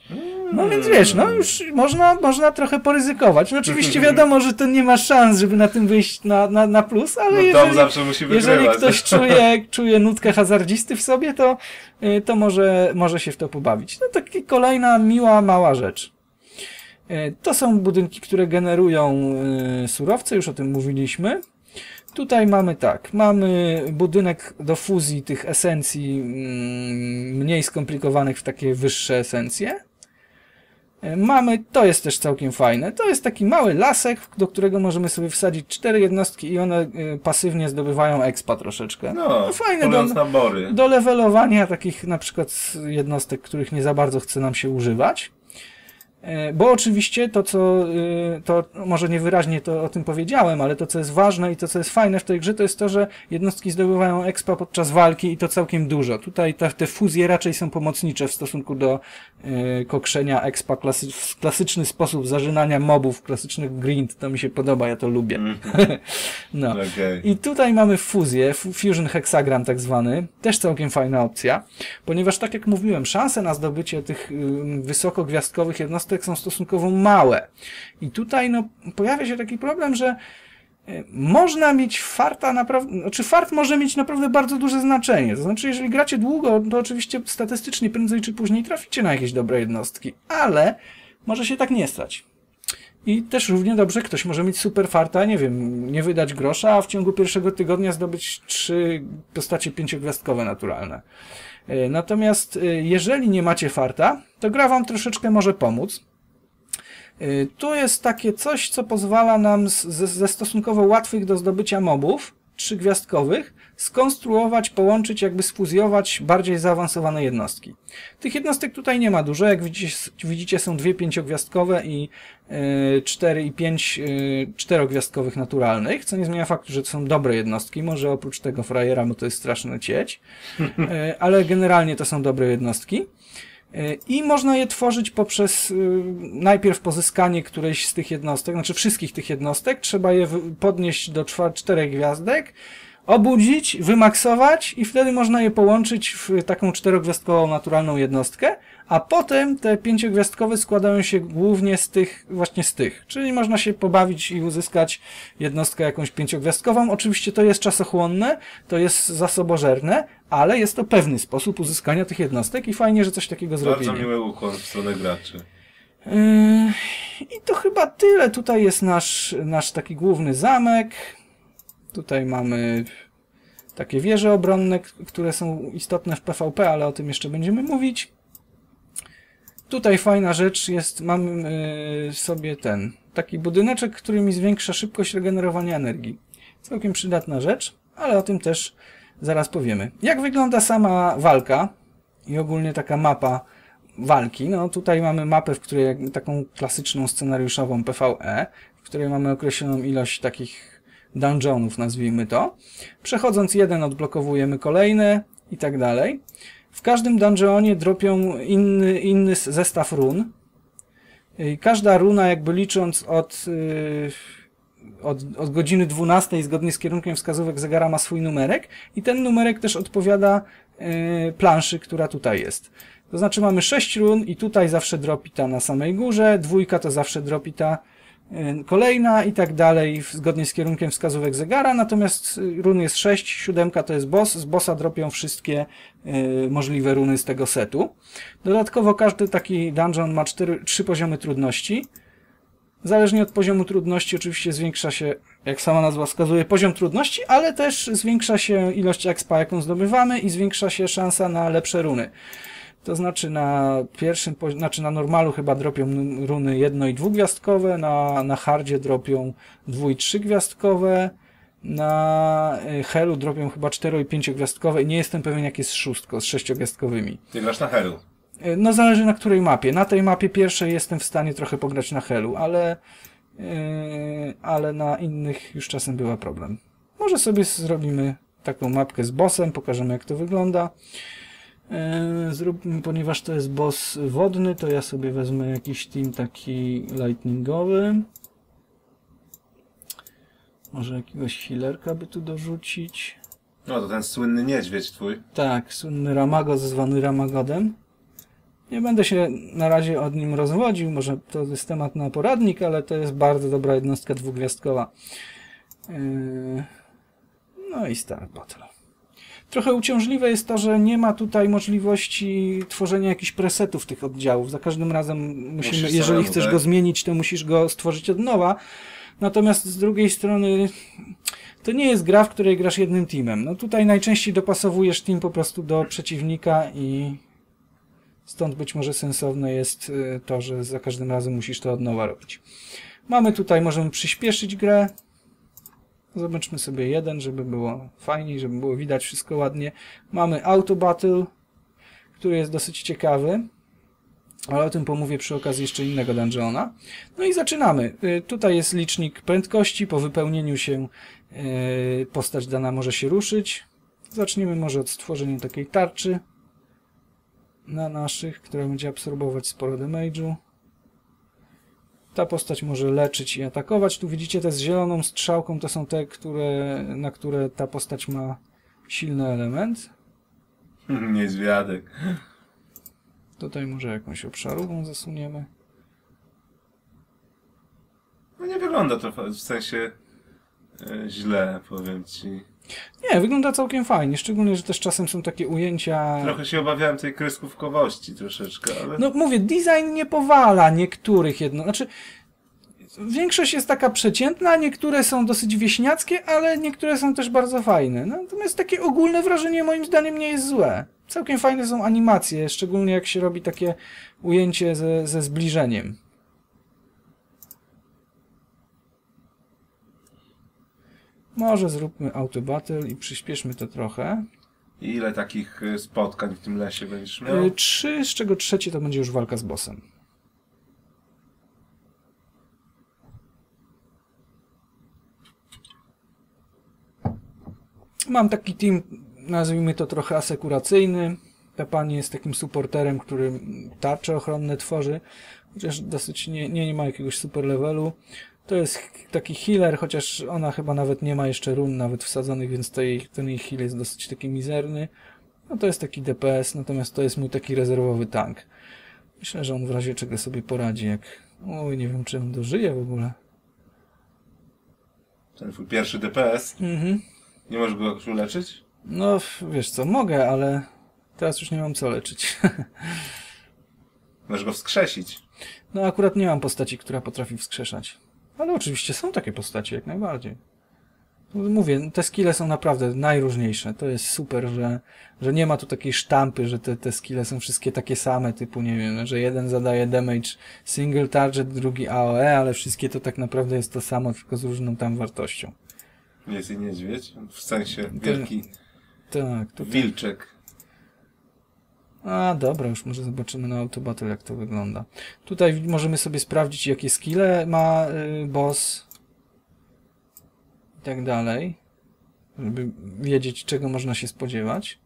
No więc wiesz, no już można trochę poryzykować. No oczywiście wiadomo, że to nie ma szans, żeby na tym wyjść na plus, ale jeżeli ktoś czuje nutkę hazardzisty w sobie, to może się w to pobawić. No taki kolejna miła, mała rzecz. To są budynki, które generują surowce, już o tym mówiliśmy. Tutaj mamy tak, mamy budynek do fuzji tych esencji mniej skomplikowanych w takie wyższe esencje. To jest też całkiem fajne, to jest taki mały lasek, do którego możemy sobie wsadzić 4 jednostki i one pasywnie zdobywają expa troszeczkę. No, fajne nabory. do levelowania takich na przykład jednostek, których nie za bardzo chce nam się używać. Bo oczywiście to może niewyraźnie to o tym powiedziałem, ale to co jest ważne i to co jest fajne w tej grze to jest to, że jednostki zdobywają expa podczas walki i to całkiem dużo. Tutaj te fuzje raczej są pomocnicze w stosunku do kokszenia expa w klasyczny sposób zażynania mobów, klasycznych grind, to mi się podoba, ja to lubię. No. Okay. I tutaj mamy fuzję, Fusion Hexagram tak zwany, też całkiem fajna opcja, ponieważ tak jak mówiłem, szanse na zdobycie tych wysokogwiazdkowych jednostek są stosunkowo małe. I tutaj pojawia się taki problem, że można mieć farta naprawdę, znaczy fart może mieć naprawdę bardzo duże znaczenie. To znaczy, jeżeli gracie długo, to oczywiście statystycznie prędzej czy później traficie na jakieś dobre jednostki, ale może się tak nie stać. I też równie dobrze ktoś może mieć super farta, nie wiem, nie wydać grosza, a w ciągu pierwszego tygodnia zdobyć 3 postacie 5-gwiazdkowe naturalne. Natomiast jeżeli nie macie farta, to gra wam troszeczkę może pomóc. Tu jest takie coś, co pozwala nam ze stosunkowo łatwych do zdobycia mobów, 3-gwiazdkowych, skonstruować, połączyć, jakby sfuzjować bardziej zaawansowane jednostki. Tych jednostek tutaj nie ma dużo, jak widzicie są 2 5-gwiazdkowe i 4 i 5 4-gwiazdkowych naturalnych, co nie zmienia faktu, że to są dobre jednostki, może oprócz tego frajera, bo to jest straszny cieć, ale generalnie to są dobre jednostki. I można je tworzyć poprzez najpierw pozyskanie którejś z tych jednostek, znaczy wszystkich tych jednostek, trzeba je podnieść do 4 gwiazdek, obudzić, wymaksować i wtedy można je połączyć w taką 4-gwiazdkową naturalną jednostkę, a potem te 5-gwiazdkowe składają się głównie właśnie z tych, czyli można się pobawić i uzyskać jednostkę jakąś 5-gwiazdkową. Oczywiście to jest czasochłonne, to jest zasobożerne, ale jest to pewny sposób uzyskania tych jednostek i fajnie, że coś takiego zrobili. Bardzo miły ukłon w stronę graczy. I to chyba tyle. Tutaj jest nasz taki główny zamek. Tutaj mamy takie wieże obronne, które są istotne w PvP, ale o tym jeszcze będziemy mówić. Tutaj fajna rzecz jest, mamy sobie taki budyneczek, który mi zwiększa szybkość regenerowania energii. Całkiem przydatna rzecz, ale o tym też zaraz powiemy. Jak wygląda sama walka i ogólnie taka mapa walki? No tutaj mamy mapę, w której taką klasyczną scenariuszową PvE, w której mamy określoną ilość takich dungeonów, nazwijmy to. Przechodząc jeden odblokowujemy kolejne i tak dalej. W każdym dungeonie dropią inny zestaw run. I każda runa jakby licząc od godziny 12 zgodnie z kierunkiem wskazówek zegara ma swój numerek i ten numerek też odpowiada planszy, która tutaj jest. To znaczy mamy 6 run i tutaj zawsze dropi ta na samej górze, 2 to zawsze dropi ta kolejna i tak dalej zgodnie z kierunkiem wskazówek zegara, natomiast run jest 6, 7 to jest boss, z bossa dropią wszystkie możliwe runy z tego setu. Dodatkowo każdy taki dungeon ma 3 poziomy trudności. Zależnie od poziomu trudności oczywiście zwiększa się, jak sama nazwa wskazuje, poziom trudności, ale też zwiększa się ilość expa, jaką zdobywamy i zwiększa się szansa na lepsze runy. To znaczy na normalu chyba dropią runy 1- i 2-gwiazdkowe, na hardzie dropią 2- i 3-gwiazdkowe, na helu dropią chyba 4- i 5-gwiazdkowe i nie jestem pewien jak jest z 6-gwiazdkowymi. Ty grasz na helu? No zależy na której mapie. Na tej mapie pierwszej jestem w stanie trochę pograć na helu, ale na innych już czasem bywa problem. Może sobie zrobimy taką mapkę z bossem, pokażemy jak to wygląda. Zróbmy, ponieważ to jest boss wodny, to ja sobie wezmę jakiś team taki lightningowy. Może jakiegoś healerka by tu dorzucić. No to ten słynny niedźwiedź twój. Tak, słynny Ramagos zwany Ramagodem. Nie będę się na razie od nim rozwodził, może to jest temat na poradnik, ale to jest bardzo dobra jednostka 2-gwiazdkowa. No i Star Battle. Trochę uciążliwe jest to, że nie ma tutaj możliwości tworzenia jakichś presetów tych oddziałów. Za każdym razem musimy, jeżeli samemu, chcesz tak? go zmienić, to musisz go stworzyć od nowa. Natomiast z drugiej strony to nie jest gra, w której grasz jednym teamem. No tutaj najczęściej dopasowujesz team po prostu do przeciwnika i stąd być może sensowne jest to, że za każdym razem musisz to od nowa robić. Mamy tutaj, możemy przyspieszyć grę. Zobaczmy sobie jeden, żeby było fajniej, żeby było widać wszystko ładnie. Mamy Auto Battle, który jest dosyć ciekawy, ale o tym pomówię przy okazji jeszcze innego dungeona. No i zaczynamy. Tutaj jest licznik prędkości, po wypełnieniu się postać dana może się ruszyć. Zaczniemy może od stworzenia takiej tarczy na naszych, która będzie absorbować sporo damage'u. Ta postać może leczyć i atakować. Tu widzicie te z zieloną strzałką, to są te, na które ta postać ma silny element. Niedźwiadek. Tutaj może jakąś obszarową zasuniemy. No nie wygląda to w sensie źle, powiem ci. Nie, wygląda całkiem fajnie, szczególnie, że też czasem są takie ujęcia... Trochę się obawiałem tej kreskówkowości troszeczkę, ale... No mówię, design nie powala niektórych znaczy większość jest taka przeciętna, niektóre są dosyć wieśniackie, ale niektóre są też bardzo fajne. Natomiast takie ogólne wrażenie moim zdaniem nie jest złe. Całkiem fajne są animacje, szczególnie jak się robi takie ujęcie ze zbliżeniem. Może zróbmy Auto Battle i przyspieszmy to trochę. I ile takich spotkań w tym lesie będziesz miał? 3, z czego trzecie to będzie już walka z bossem. Mam taki team, nazwijmy to trochę asekuracyjny. Ta pani jest takim supporterem, który tarcze ochronne tworzy, chociaż dosyć nie ma jakiegoś super levelu. To jest taki healer, chociaż ona chyba nawet nie ma jeszcze run nawet wsadzonych, więc ten jej heal jest dosyć taki mizerny. No to jest taki DPS, natomiast to jest mój taki rezerwowy tank. Myślę, że on w razie czego sobie poradzi, jak... Oj, nie wiem, czy on dożyje w ogóle. Ten twój pierwszy DPS? Mhm. Nie możesz go jakoś uleczyć? No, wiesz co, mogę, ale teraz już nie mam co leczyć. Możesz go wskrzesić. No akurat nie mam postaci, która potrafi wskrzeszać. Ale oczywiście są takie postacie, jak najbardziej. Mówię, te skille są naprawdę najróżniejsze. To jest super, że nie ma tu takiej sztampy, że te skille są wszystkie takie same, typu, nie wiem, że jeden zadaje damage single target, drugi AOE, ale wszystkie to tak naprawdę jest to samo, tylko z różną tam wartością. Jest i niedźwiedź, w sensie wielki Tak, to wilczek. A, dobra, już może zobaczymy na Auto Battle, jak to wygląda. Tutaj możemy sobie sprawdzić, jakie skille ma boss i tak dalej, żeby wiedzieć, czego można się spodziewać.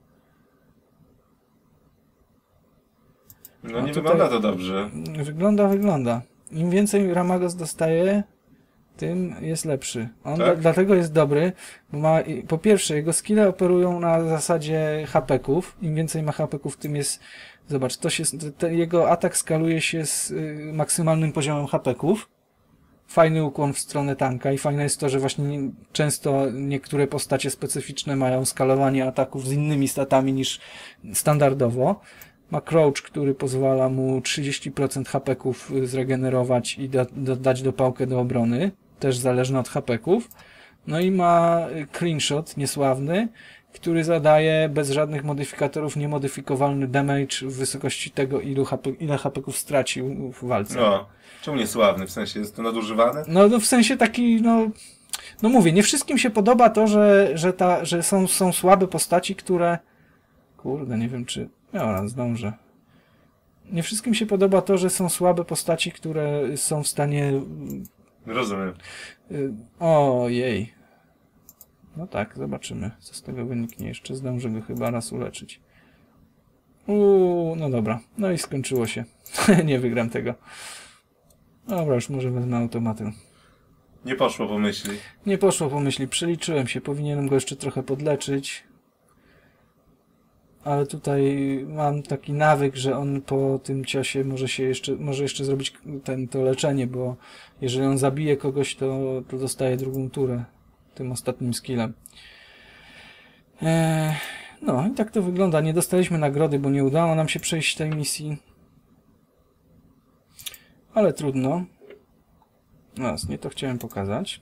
No A nie tutaj wygląda to dobrze. Wygląda. Im więcej Ramagos dostaje, tym jest lepszy. On Tak? dlatego jest dobry, bo ma, po pierwsze, jego skille operują na zasadzie hapeków. Im więcej ma hapeków, tym jest... Zobacz, jego atak skaluje się z maksymalnym poziomem hapeków. Fajny ukłon w stronę tanka i fajne jest to, że właśnie często niektóre postacie specyficzne mają skalowanie ataków z innymi statami niż standardowo. Ma Crouch, który pozwala mu 30% hapeków zregenerować i dodać dopałkę do obrony, też zależne od hapeków. No i ma Clean Shot, niesławny, który zadaje bez żadnych modyfikatorów niemodyfikowalny damage w wysokości tego, ile hapeków stracił w walce. No, czemu niesławny? W sensie jest to nadużywane? No w sensie taki, no mówię, nie wszystkim się podoba to, że są słabe postaci, które... Kurde, nie wiem czy... Ja zdążę. Nie wszystkim się podoba to, że są słabe postaci, które są w stanie... Rozumiem. Ojej. No tak, zobaczymy, co z tego wyniknie. Jeszcze zdążę go chyba raz uleczyć. No dobra. No i skończyło się. Nie wygram tego. Dobra, już może wezmę automatem. Nie poszło po myśli. Nie poszło po myśli. Przeliczyłem się. Powinienem go jeszcze trochę podleczyć. Ale tutaj mam taki nawyk, że on po tym ciosie może jeszcze zrobić to leczenie, bo jeżeli on zabije kogoś, to dostaje drugą turę tym ostatnim skillem. No i tak to wygląda. Nie dostaliśmy nagrody, bo nie udało nam się przejść tej misji. Ale trudno. No, nie to chciałem pokazać.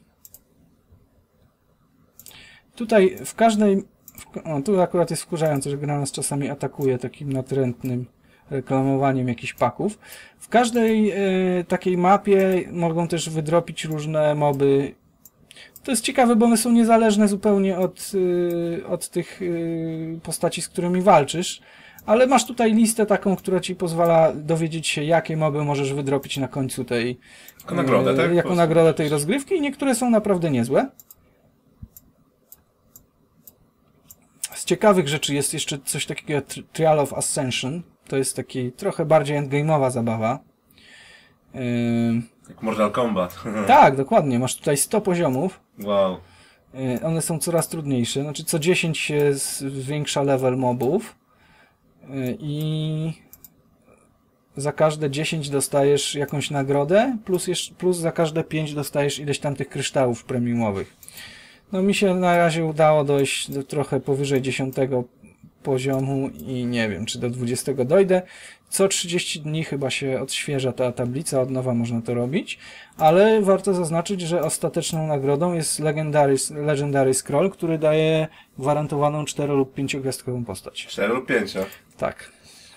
Tutaj w każdej... O, tu akurat jest wkurzające, że gra nas czasami atakuje takim natrętnym reklamowaniem jakichś paków. W każdej takiej mapie mogą też wydropić różne moby. To jest ciekawe, bo one są niezależne zupełnie od tych postaci, z którymi walczysz. Ale masz tutaj listę taką, która ci pozwala dowiedzieć się, jakie moby możesz wydropić na końcu tej... Jako nagrodę, tak? Jako nagrodę tej rozgrywki i niektóre są naprawdę niezłe. Z ciekawych rzeczy jest jeszcze coś takiego jak Trial of Ascension. To jest taki trochę bardziej endgame'owa zabawa. Jak Mortal Kombat. Tak, dokładnie. Masz tutaj 100 poziomów. Wow. One są coraz trudniejsze. Znaczy co 10 się zwiększa level mobów. I za każde 10 dostajesz jakąś nagrodę, plus za każde 5 dostajesz ileś tam tych kryształów premiumowych. No mi się na razie udało dojść do trochę powyżej 10 poziomu i nie wiem, czy do 20 dojdę. Co 30 dni chyba się odświeża ta tablica, od nowa można to robić, ale warto zaznaczyć, że ostateczną nagrodą jest Legendary Scroll, który daje gwarantowaną 4 lub 5 gwiazdkową postać. 4 lub 5? Tak.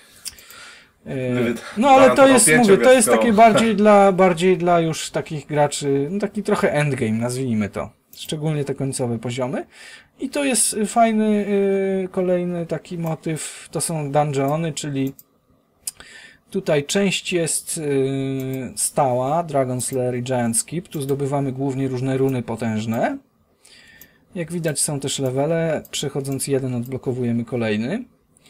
No ale to jest, mówię, to jest takie bardziej dla już takich graczy, no taki trochę endgame, nazwijmy to. Szczególnie te końcowe poziomy. I to jest fajny kolejny taki motyw, to są dungeony, czyli tutaj część jest stała, Dragon Slayer i Giant Skip, tu zdobywamy głównie różne runy potężne. Jak widać są też levele, przechodząc jeden odblokowujemy kolejny.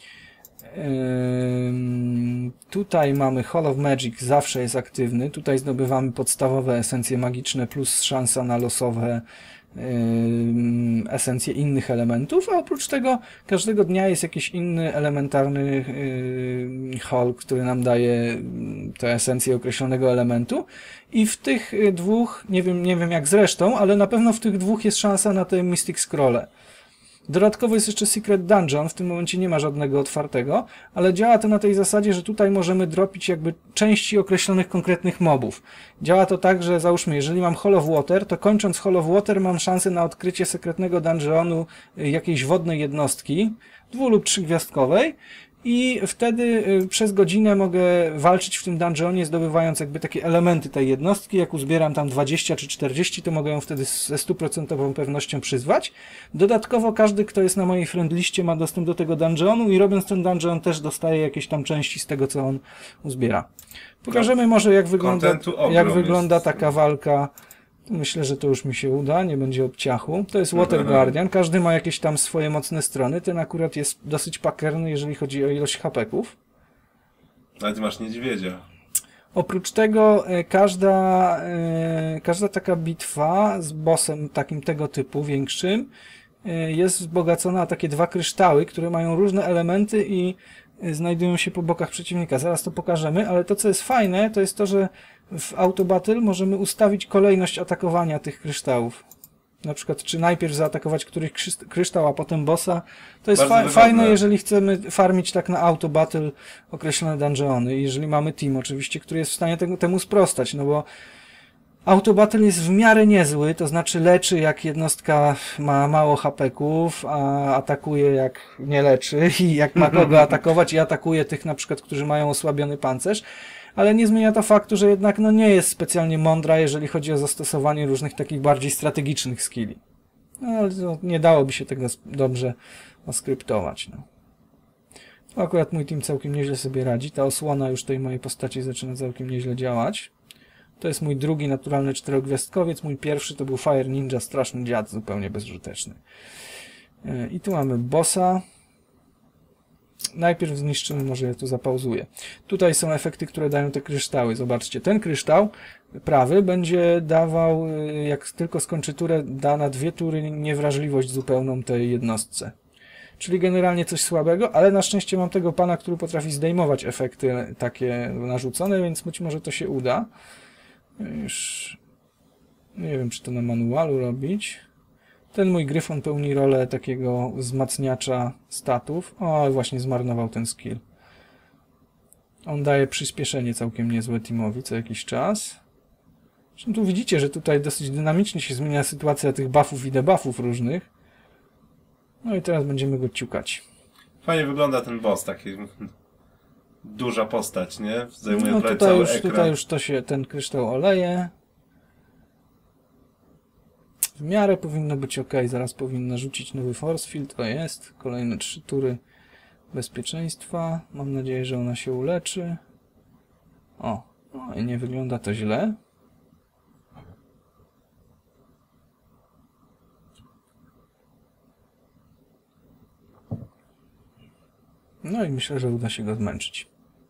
Tutaj mamy Hall of Magic, zawsze jest aktywny. Tutaj zdobywamy podstawowe esencje magiczne plus szansa na losowe esencje innych elementów, a oprócz tego każdego dnia jest jakiś inny elementarny hall, który nam daje te esencje określonego elementu i w tych dwóch, nie wiem jak zresztą, ale na pewno w tych dwóch jest szansa na te Mystic Scrolle. Dodatkowo jest jeszcze Secret Dungeon, w tym momencie nie ma żadnego otwartego, ale działa to na tej zasadzie, że tutaj możemy dropić jakby części określonych konkretnych mobów. Działa to tak, że załóżmy, jeżeli mam Hall of Water, to kończąc Hall of Water mam szansę na odkrycie sekretnego dungeonu jakiejś wodnej jednostki, 2- lub 3-gwiazdkowej, i wtedy przez godzinę mogę walczyć w tym dungeonie, zdobywając jakby takie elementy tej jednostki. Jak uzbieram tam 20 czy 40, to mogę ją wtedy ze 100% pewnością przyzwać. Dodatkowo każdy, kto jest na mojej friendliście, ma dostęp do tego dungeonu i robiąc ten dungeon też dostaje jakieś tam części z tego, co on uzbiera. Pokażemy może jak wygląda taka walka. Myślę, że to już mi się uda, nie będzie obciachu. To jest Water Guardian, każdy ma jakieś tam swoje mocne strony, ten akurat jest dosyć pakerny, jeżeli chodzi o ilość hapeków. Ale ty masz niedźwiedzia. Oprócz tego każda taka bitwa z bossem takim tego typu, większym, jest wzbogacona o takie 2 kryształy, które mają różne elementy i znajdują się po bokach przeciwnika. Zaraz to pokażemy, ale to co jest fajne, to jest to, że w Auto Battle możemy ustawić kolejność atakowania tych kryształów. Na przykład, czy najpierw zaatakować któryś kryształ, a potem bossa. To jest fajne, jeżeli chcemy farmić tak na Auto Battle określone dungeony. Jeżeli mamy team oczywiście, który jest w stanie temu sprostać, no bo Auto Battle jest w miarę niezły, to znaczy leczy jak jednostka ma mało hapeków, a atakuje jak nie leczy i jak ma kogo atakować i atakuje tych na przykład, którzy mają osłabiony pancerz. Ale nie zmienia to faktu, że jednak no, nie jest specjalnie mądra, jeżeli chodzi o zastosowanie różnych takich bardziej strategicznych skilli. No, ale nie dałoby się tego dobrze oskryptować. No. To akurat mój team całkiem nieźle sobie radzi. Ta osłona już tej mojej postaci zaczyna całkiem nieźle działać. To jest mój drugi naturalny 4-gwiazdkowiec. Mój pierwszy to był Fire Ninja, straszny dziad, zupełnie bezużyteczny. I tu mamy bossa. Najpierw zniszczymy, może ja tu zapauzuję. Tutaj są efekty, które dają te kryształy. Zobaczcie, ten kryształ prawy będzie dawał, jak tylko skończy turę, da na 2 tury niewrażliwość zupełną tej jednostce. Czyli generalnie coś słabego, ale na szczęście mam tego pana, który potrafi zdejmować efekty takie narzucone, więc być może to się uda. Już nie wiem, czy to na manualu robić. Ten mój gryfon pełni rolę takiego wzmacniacza statów. O, właśnie zmarnował ten skill. On daje przyspieszenie całkiem niezłe teamowi co jakiś czas. Zresztą tu widzicie, że tutaj dosyć dynamicznie się zmienia sytuacja tych buffów i debuffów różnych. No i teraz będziemy go ciukać. Fajnie wygląda ten boss, taki duża postać, nie? Zajmuje No prawie cały ekran. tutaj już to się, ten kryształ oleje. W miarę powinno być ok. Zaraz powinno rzucić nowy force field. To jest. Kolejne 3 tury bezpieczeństwa. Mam nadzieję, że ona się uleczy. O, no i nie wygląda to źle. No i myślę, że uda się go zmęczyć.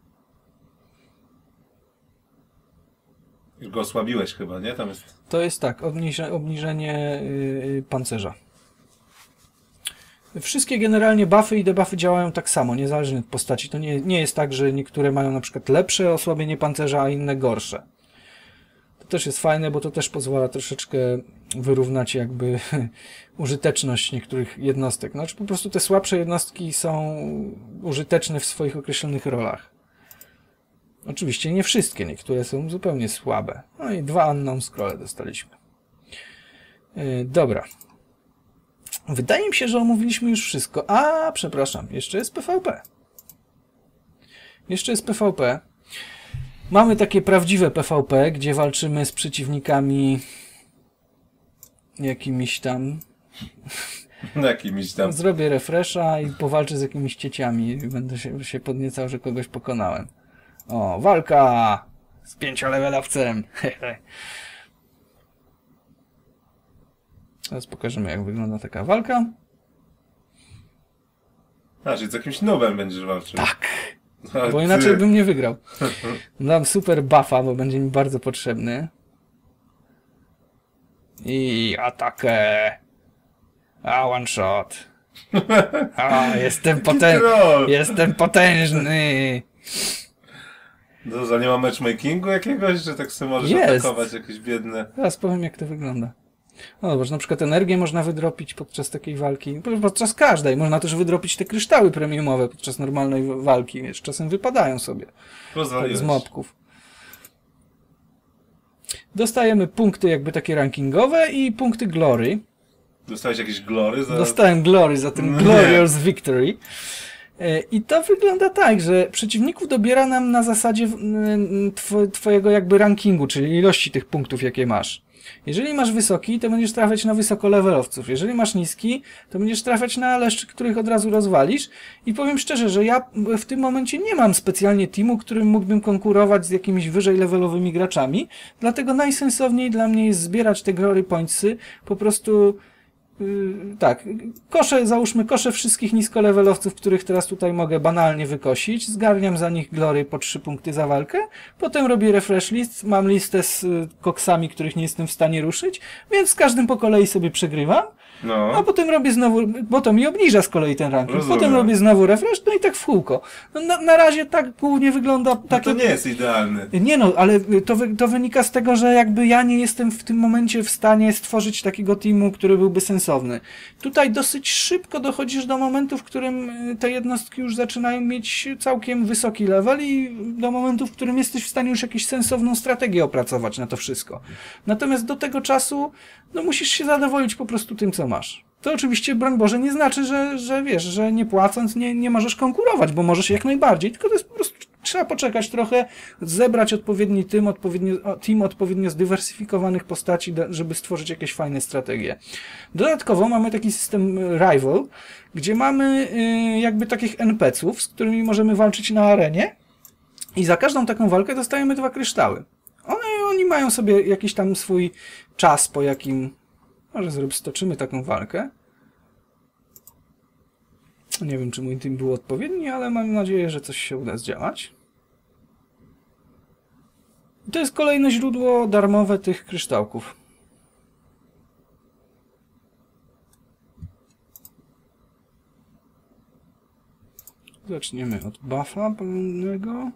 Już go osłabiłeś chyba, nie? Tam jest... To jest tak, obniżenie pancerza. Wszystkie generalnie buffy i debuffy działają tak samo, niezależnie od postaci. To nie jest tak, że niektóre mają na przykład lepsze osłabienie pancerza, a inne gorsze. To też jest fajne, bo to też pozwala troszeczkę wyrównać jakby użyteczność niektórych jednostek. Znaczy po prostu te słabsze jednostki są użyteczne w swoich określonych rolach. Oczywiście nie wszystkie, niektóre są zupełnie słabe. No i 2 unknown scrolle dostaliśmy. Dobra. Wydaje mi się, że omówiliśmy już wszystko. A, przepraszam, jeszcze jest PvP. Jeszcze jest PvP. Mamy takie prawdziwe PvP, gdzie walczymy z przeciwnikami jakimiś tam. Jakimiś tam. Zrobię refresha i powalczę z jakimiś cieciami. Będę się podniecał, że kogoś pokonałem. O, walka z 5-levelowcem. Teraz pokażemy, jak wygląda taka walka. A, czyli z jakimś nowem będziesz walczył. Tak, A bo ty... inaczej bym nie wygrał. Dam super buffa, bo będzie mi bardzo potrzebny. I atakę. A, one shot. A, jestem potężny. Dobrze, nie ma matchmakingu jakiegoś, że tak sobie możesz Jest. atakować jakieś biedne... Teraz powiem, jak to wygląda. No dobrze, na przykład energię można wydropić podczas takiej walki. Podczas każdej. Można też wydropić te kryształy premiumowe podczas normalnej walki. Wiesz, czasem wypadają sobie. Tak, z mobków. Dostajemy punkty jakby takie rankingowe i punkty glory. Dostałeś jakieś glory za... Dostałem glory za ten glorious victory. I to wygląda tak, że przeciwników dobiera nam na zasadzie twojego jakby rankingu, czyli ilości tych punktów, jakie masz. Jeżeli masz wysoki, to będziesz trafiać na wysokolevelowców. Jeżeli masz niski, to będziesz trafiać na leszczy, których od razu rozwalisz. I powiem szczerze, że ja w tym momencie nie mam specjalnie teamu, którym mógłbym konkurować z jakimiś wyżej levelowymi graczami. Dlatego najsensowniej dla mnie jest zbierać te glory pointsy. Po prostu... tak, załóżmy koszę wszystkich niskolevelowców, których teraz tutaj mogę banalnie wykosić, zgarniam za nich glory po 3 punkty za walkę, potem robię refresh list, mam listę z koksami, których nie jestem w stanie ruszyć, więc z każdym po kolei sobie przegrywam, a potem robię znowu, bo to mi obniża z kolei ten ranking, potem robię znowu refresh, no i tak w kółko. No, na razie tak głównie wygląda... No to nie jest idealny. Nie no, ale to wynika z tego, że jakby ja nie jestem w tym momencie w stanie stworzyć takiego teamu, który byłby sensowny. Tutaj dosyć szybko dochodzisz do momentu, w którym te jednostki już zaczynają mieć całkiem wysoki level i do momentu, w którym jesteś w stanie już jakąś sensowną strategię opracować na to wszystko. Natomiast do tego czasu no musisz się zadowolić po prostu tym, co masz. To oczywiście, broń Boże, nie znaczy, że wiesz, że nie płacąc nie możesz konkurować, bo możesz jak najbardziej, tylko to jest po prostu trzeba poczekać trochę, zebrać odpowiedni team odpowiednio zdywersyfikowanych postaci, żeby stworzyć jakieś fajne strategie. Dodatkowo mamy taki system Rival, gdzie mamy jakby takich NPC-ów, z którymi możemy walczyć na arenie i za każdą taką walkę dostajemy 2 kryształy. Oni mają sobie jakiś tam swój czas, po jakim może stoczymy taką walkę. Nie wiem, czy mój team był odpowiedni, ale mam nadzieję, że coś się uda zdziałać. I to jest kolejne źródło darmowe tych kryształków. Zaczniemy od buffa pełnego.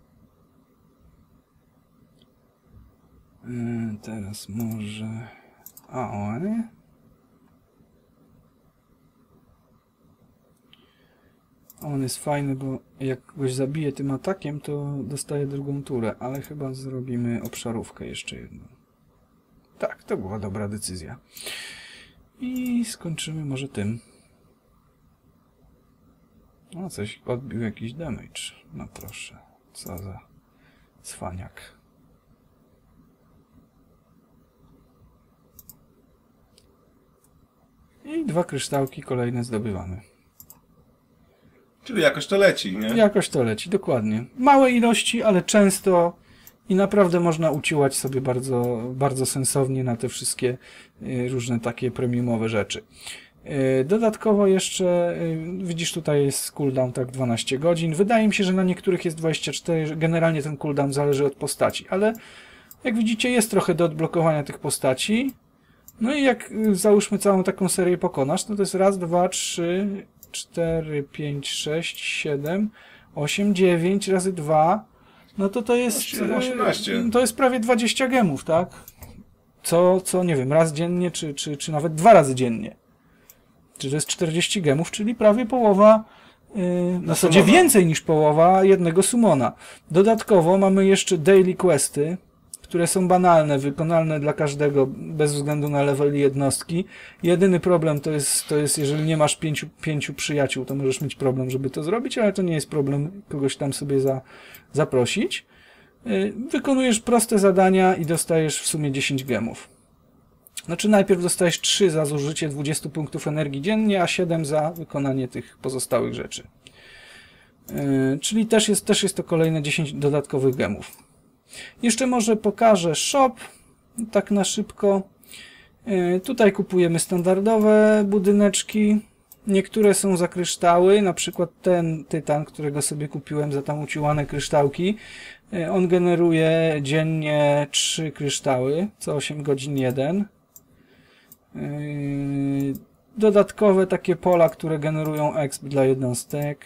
Teraz może On jest fajny, bo jak goś zabije tym atakiem, to dostaje drugą turę, ale chyba zrobimy obszarówkę jeszcze jedną. Tak, to była dobra decyzja. I skończymy może tym. No, coś odbił jakiś damage. No proszę, co za cwaniak. I 2 kryształki kolejne zdobywamy. Czyli jakoś to leci, nie? Jakoś to leci, dokładnie. Małe ilości, ale często i naprawdę można uciłać sobie bardzo, bardzo sensownie na te wszystkie różne takie premiumowe rzeczy. Dodatkowo jeszcze, widzisz, tutaj jest cooldown tak 12 godzin. Wydaje mi się, że na niektórych jest 24. Generalnie ten cooldown zależy od postaci, ale jak widzicie jest trochę do odblokowania tych postaci. No i jak załóżmy całą taką serię pokonasz, to jest raz, 2, 3, 4, 5, 6, 7, 8, 9 razy 2. No to jest 18. To jest prawie 20 gemów, tak? Co nie wiem, raz dziennie, czy nawet 2 razy dziennie. Czy to jest 40 gemów, czyli prawie połowa, w zasadzie więcej niż połowa jednego summona. Dodatkowo mamy jeszcze daily questy, które są banalne, wykonalne dla każdego, bez względu na level jednostki. Jedyny problem to jest jeżeli nie masz 5 przyjaciół, to możesz mieć problem, żeby to zrobić, ale to nie jest problem kogoś tam sobie zaprosić. Wykonujesz proste zadania i dostajesz w sumie 10 gemów. Znaczy najpierw dostajesz 3 za zużycie 20 punktów energii dziennie, a 7 za wykonanie tych pozostałych rzeczy. Czyli też jest to kolejne 10 dodatkowych gemów. Jeszcze może pokażę shop, tak na szybko. Tutaj kupujemy standardowe budyneczki. Niektóre są za kryształy, na przykład ten tytan, którego sobie kupiłem za tam uciłane kryształki. On generuje dziennie 3 kryształy, co 8 godzin 1. Dodatkowe takie pola, które generują exp dla jednostek.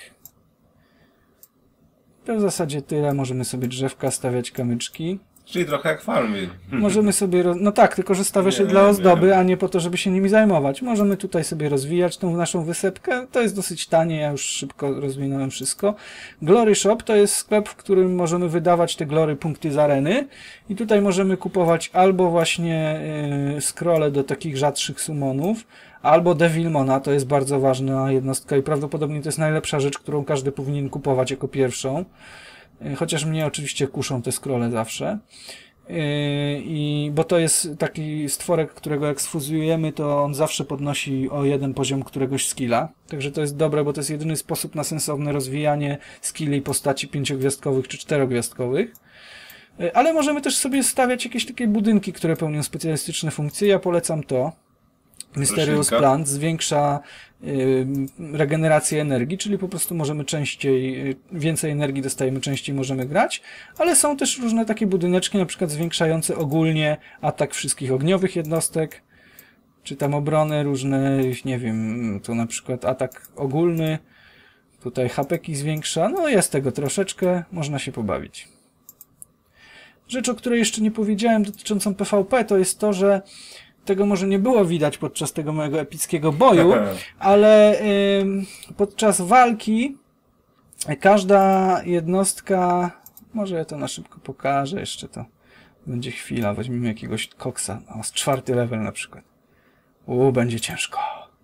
To w zasadzie tyle. Możemy sobie drzewka stawiać, kamyczki. Czyli trochę jak Farmville. Możemy sobie... No tak, tylko że stawiasz je dla ozdoby, a nie po to, żeby się nimi zajmować. Możemy tutaj sobie rozwijać tą naszą wysepkę. To jest dosyć tanie, ja już szybko rozwinąłem wszystko. Glory Shop to jest sklep, w którym możemy wydawać te glory punkty z areny. I tutaj możemy kupować albo właśnie scrolle do takich rzadszych summonów, albo Devilmona, to jest bardzo ważna jednostka i prawdopodobnie to jest najlepsza rzecz, którą każdy powinien kupować jako pierwszą. Chociaż mnie oczywiście kuszą te scrolle zawsze. Bo to jest taki stworek, którego jak sfuzjujemy, to on zawsze podnosi o 1 poziom któregoś skilla. Także to jest dobre, bo to jest jedyny sposób na sensowne rozwijanie skilli postaci 5-gwiazdkowych czy 4-gwiazdkowych. Ale możemy też sobie stawiać jakieś takie budynki, które pełnią specjalistyczne funkcje. Ja polecam to. Mysterious Plant zwiększa regenerację energii, czyli po prostu możemy więcej energii dostajemy, częściej możemy grać, ale są też różne takie budyneczki, na przykład zwiększające ogólnie atak wszystkich ogniowych jednostek, czy tam obronę różne, nie wiem, to na przykład atak ogólny, tutaj HP-ki zwiększa, no jest tego troszeczkę, można się pobawić. Rzecz, o której jeszcze nie powiedziałem dotyczącą PvP, to jest to, że tego może nie było widać podczas tego mojego epickiego boju, ale podczas walki każda jednostka, może ja to na szybko pokażę, jeszcze to będzie chwila, weźmiemy jakiegoś koksa, z 4. level na przykład. Będzie ciężko.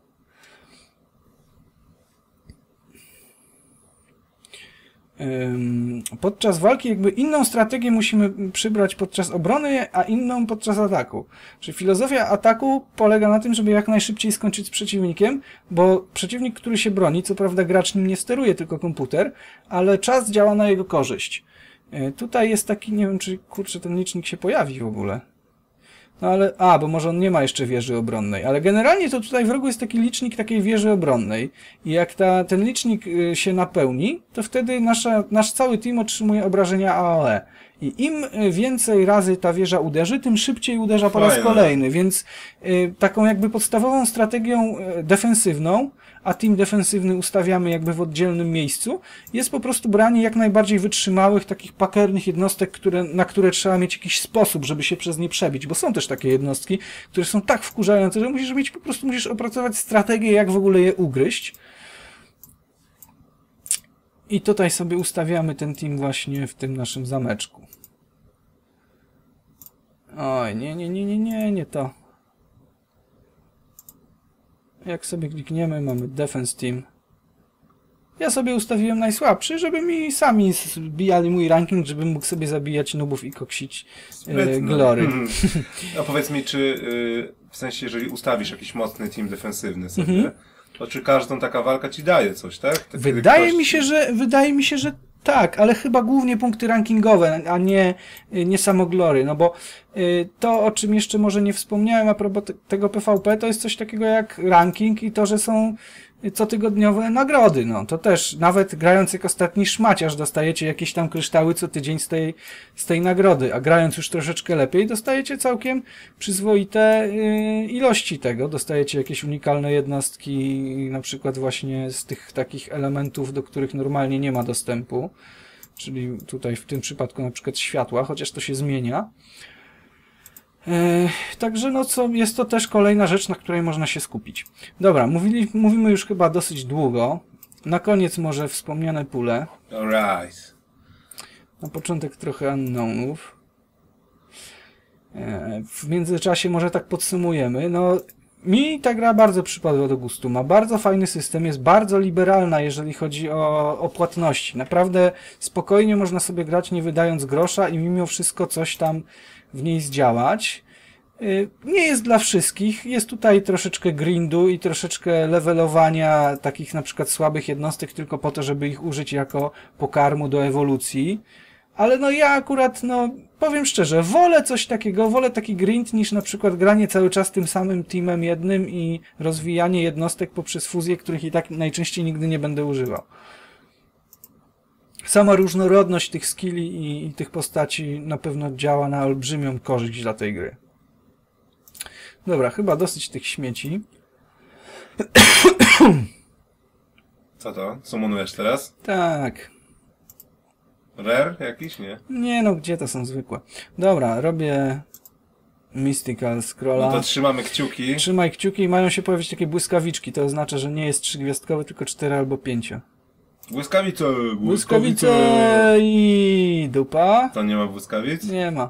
Podczas walki jakby inną strategię musimy przybrać podczas obrony, a inną podczas ataku. Czyli filozofia ataku polega na tym, żeby jak najszybciej skończyć z przeciwnikiem, bo przeciwnik, który się broni, co prawda gracz nim nie steruje, tylko komputer, ale czas działa na jego korzyść. Tutaj jest taki, nie wiem czy kurczę ten licznik się pojawi w ogóle. No ale, bo może on nie ma jeszcze wieży obronnej, ale generalnie to tutaj w rogu jest taki licznik takiej wieży obronnej i jak ten licznik się napełni, to wtedy nasz cały team otrzymuje obrażenia AOE. I im więcej razy ta wieża uderzy, tym szybciej uderza po raz kolejny, więc taką jakby podstawową strategią defensywną, a team defensywny ustawiamy jakby w oddzielnym miejscu, jest po prostu branie jak najbardziej wytrzymałych, takich pakernych jednostek, na które trzeba mieć jakiś sposób, żeby się przez nie przebić, bo są też takie jednostki, które są tak wkurzające, że musisz opracować strategię, jak w ogóle je ugryźć. I tutaj sobie ustawiamy ten team właśnie w tym naszym zameczku. Oj, nie to. Jak sobie klikniemy, mamy Defense Team. Ja sobie ustawiłem najsłabszy, żeby mi sami zbijali mój ranking, żebym mógł sobie zabijać nubów i koksić glory. A powiedz mi, czy w sensie, jeżeli ustawisz jakiś mocny team defensywny sobie, to czy każdą taka walka ci daje coś, tak? Wydaje mi się, że tak, ale chyba głównie punkty rankingowe, a nie samo glory, no bo to, o czym jeszcze może nie wspomniałem a propos tego PvP, to jest coś takiego jak ranking i to, że są cotygodniowe nagrody, no to też, nawet grając jak ostatni szmaciarz dostajecie jakieś tam kryształy co tydzień z tej nagrody, a grając już troszeczkę lepiej dostajecie całkiem przyzwoite ilości tego, dostajecie jakieś unikalne jednostki, na przykład właśnie z tych takich elementów, do których normalnie nie ma dostępu, czyli tutaj w tym przypadku na przykład światła, chociaż to się zmienia. Także no jest to też kolejna rzecz, na której można się skupić. Dobra, mówimy już chyba dosyć długo. Na koniec może wspomniane pule. Alright. Na początek trochę unknownów. W międzyczasie może tak podsumujemy. No, mi ta gra bardzo przypadła do gustu. Ma bardzo fajny system, jest bardzo liberalna, jeżeli chodzi o płatności. Naprawdę spokojnie można sobie grać, nie wydając grosza i mimo wszystko coś tam w niej zdziałać. Nie jest dla wszystkich, jest tutaj troszeczkę grindu i troszeczkę levelowania takich na przykład słabych jednostek tylko po to, żeby ich użyć jako pokarmu do ewolucji. Ale no ja akurat, no powiem szczerze, wolę coś takiego, wolę taki grind niż na przykład granie cały czas tym samym teamem jednym i rozwijanie jednostek poprzez fuzję, których i tak najczęściej nigdy nie będę używał. Sama różnorodność tych skilli i tych postaci na pewno działa na olbrzymią korzyść dla tej gry. Dobra, chyba dosyć tych śmieci. Co to? Summonujesz teraz? Tak. Rare jakiś? Nie? Nie no, gdzie to są zwykłe? Dobra, robię Mystical Scrolla. No to trzymamy kciuki. Trzymaj kciuki i mają się pojawić takie błyskawiczki. To oznacza, że nie jest 3-gwiazdkowy, tylko 4 albo 5. Błyskawice! Błyskawice i dupa. To nie ma błyskawic? Nie ma.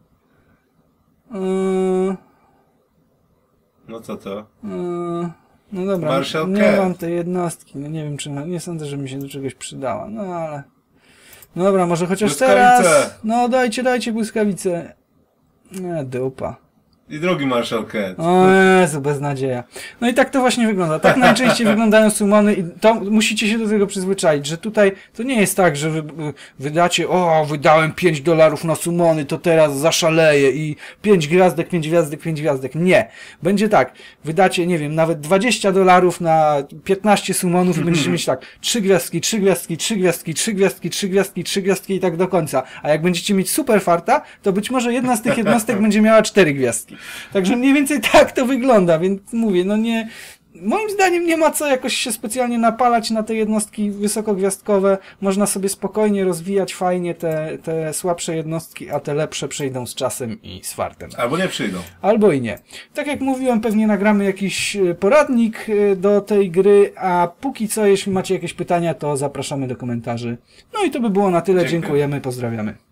No co to? No dobra, Marshall nie Cat. mam tej jednostki. No nie wiem, czy nie sądzę, że mi się do czegoś przydała. No ale... No dobra, może chociaż teraz... No dajcie błyskawice. Nie, dupa. I drugi Marshall Cat. O Jezu, beznadzieja. No i tak to właśnie wygląda. Tak najczęściej wyglądają summony i to musicie się do tego przyzwyczaić, że tutaj to nie jest tak, że wydacie, wydałem $5 na summony, to teraz zaszaleję i 5 gwiazdek, 5 gwiazdek, 5 gwiazdek. Nie. Będzie tak, wydacie, nie wiem, nawet $20 na 15 summonów i będziecie mieć tak 3 gwiazdki, 3 gwiazdki, 3 gwiazdki, 3 gwiazdki, 3 gwiazdki, 3 gwiazdki i tak do końca. A jak będziecie mieć super farta, to być może jedna z tych jednostek będzie miała 4 gwiazdki. Także mniej więcej tak to wygląda, więc mówię, no nie... Moim zdaniem nie ma co jakoś się specjalnie napalać na te jednostki wysokogwiazdkowe. Można sobie spokojnie rozwijać fajnie te słabsze jednostki, a te lepsze przyjdą z czasem i z fartem. Albo nie przyjdą. Albo i nie. Tak jak mówiłem, pewnie nagramy jakiś poradnik do tej gry, a póki co, jeśli macie jakieś pytania, to zapraszamy do komentarzy. No i to by było na tyle. Dziękujemy, pozdrawiamy.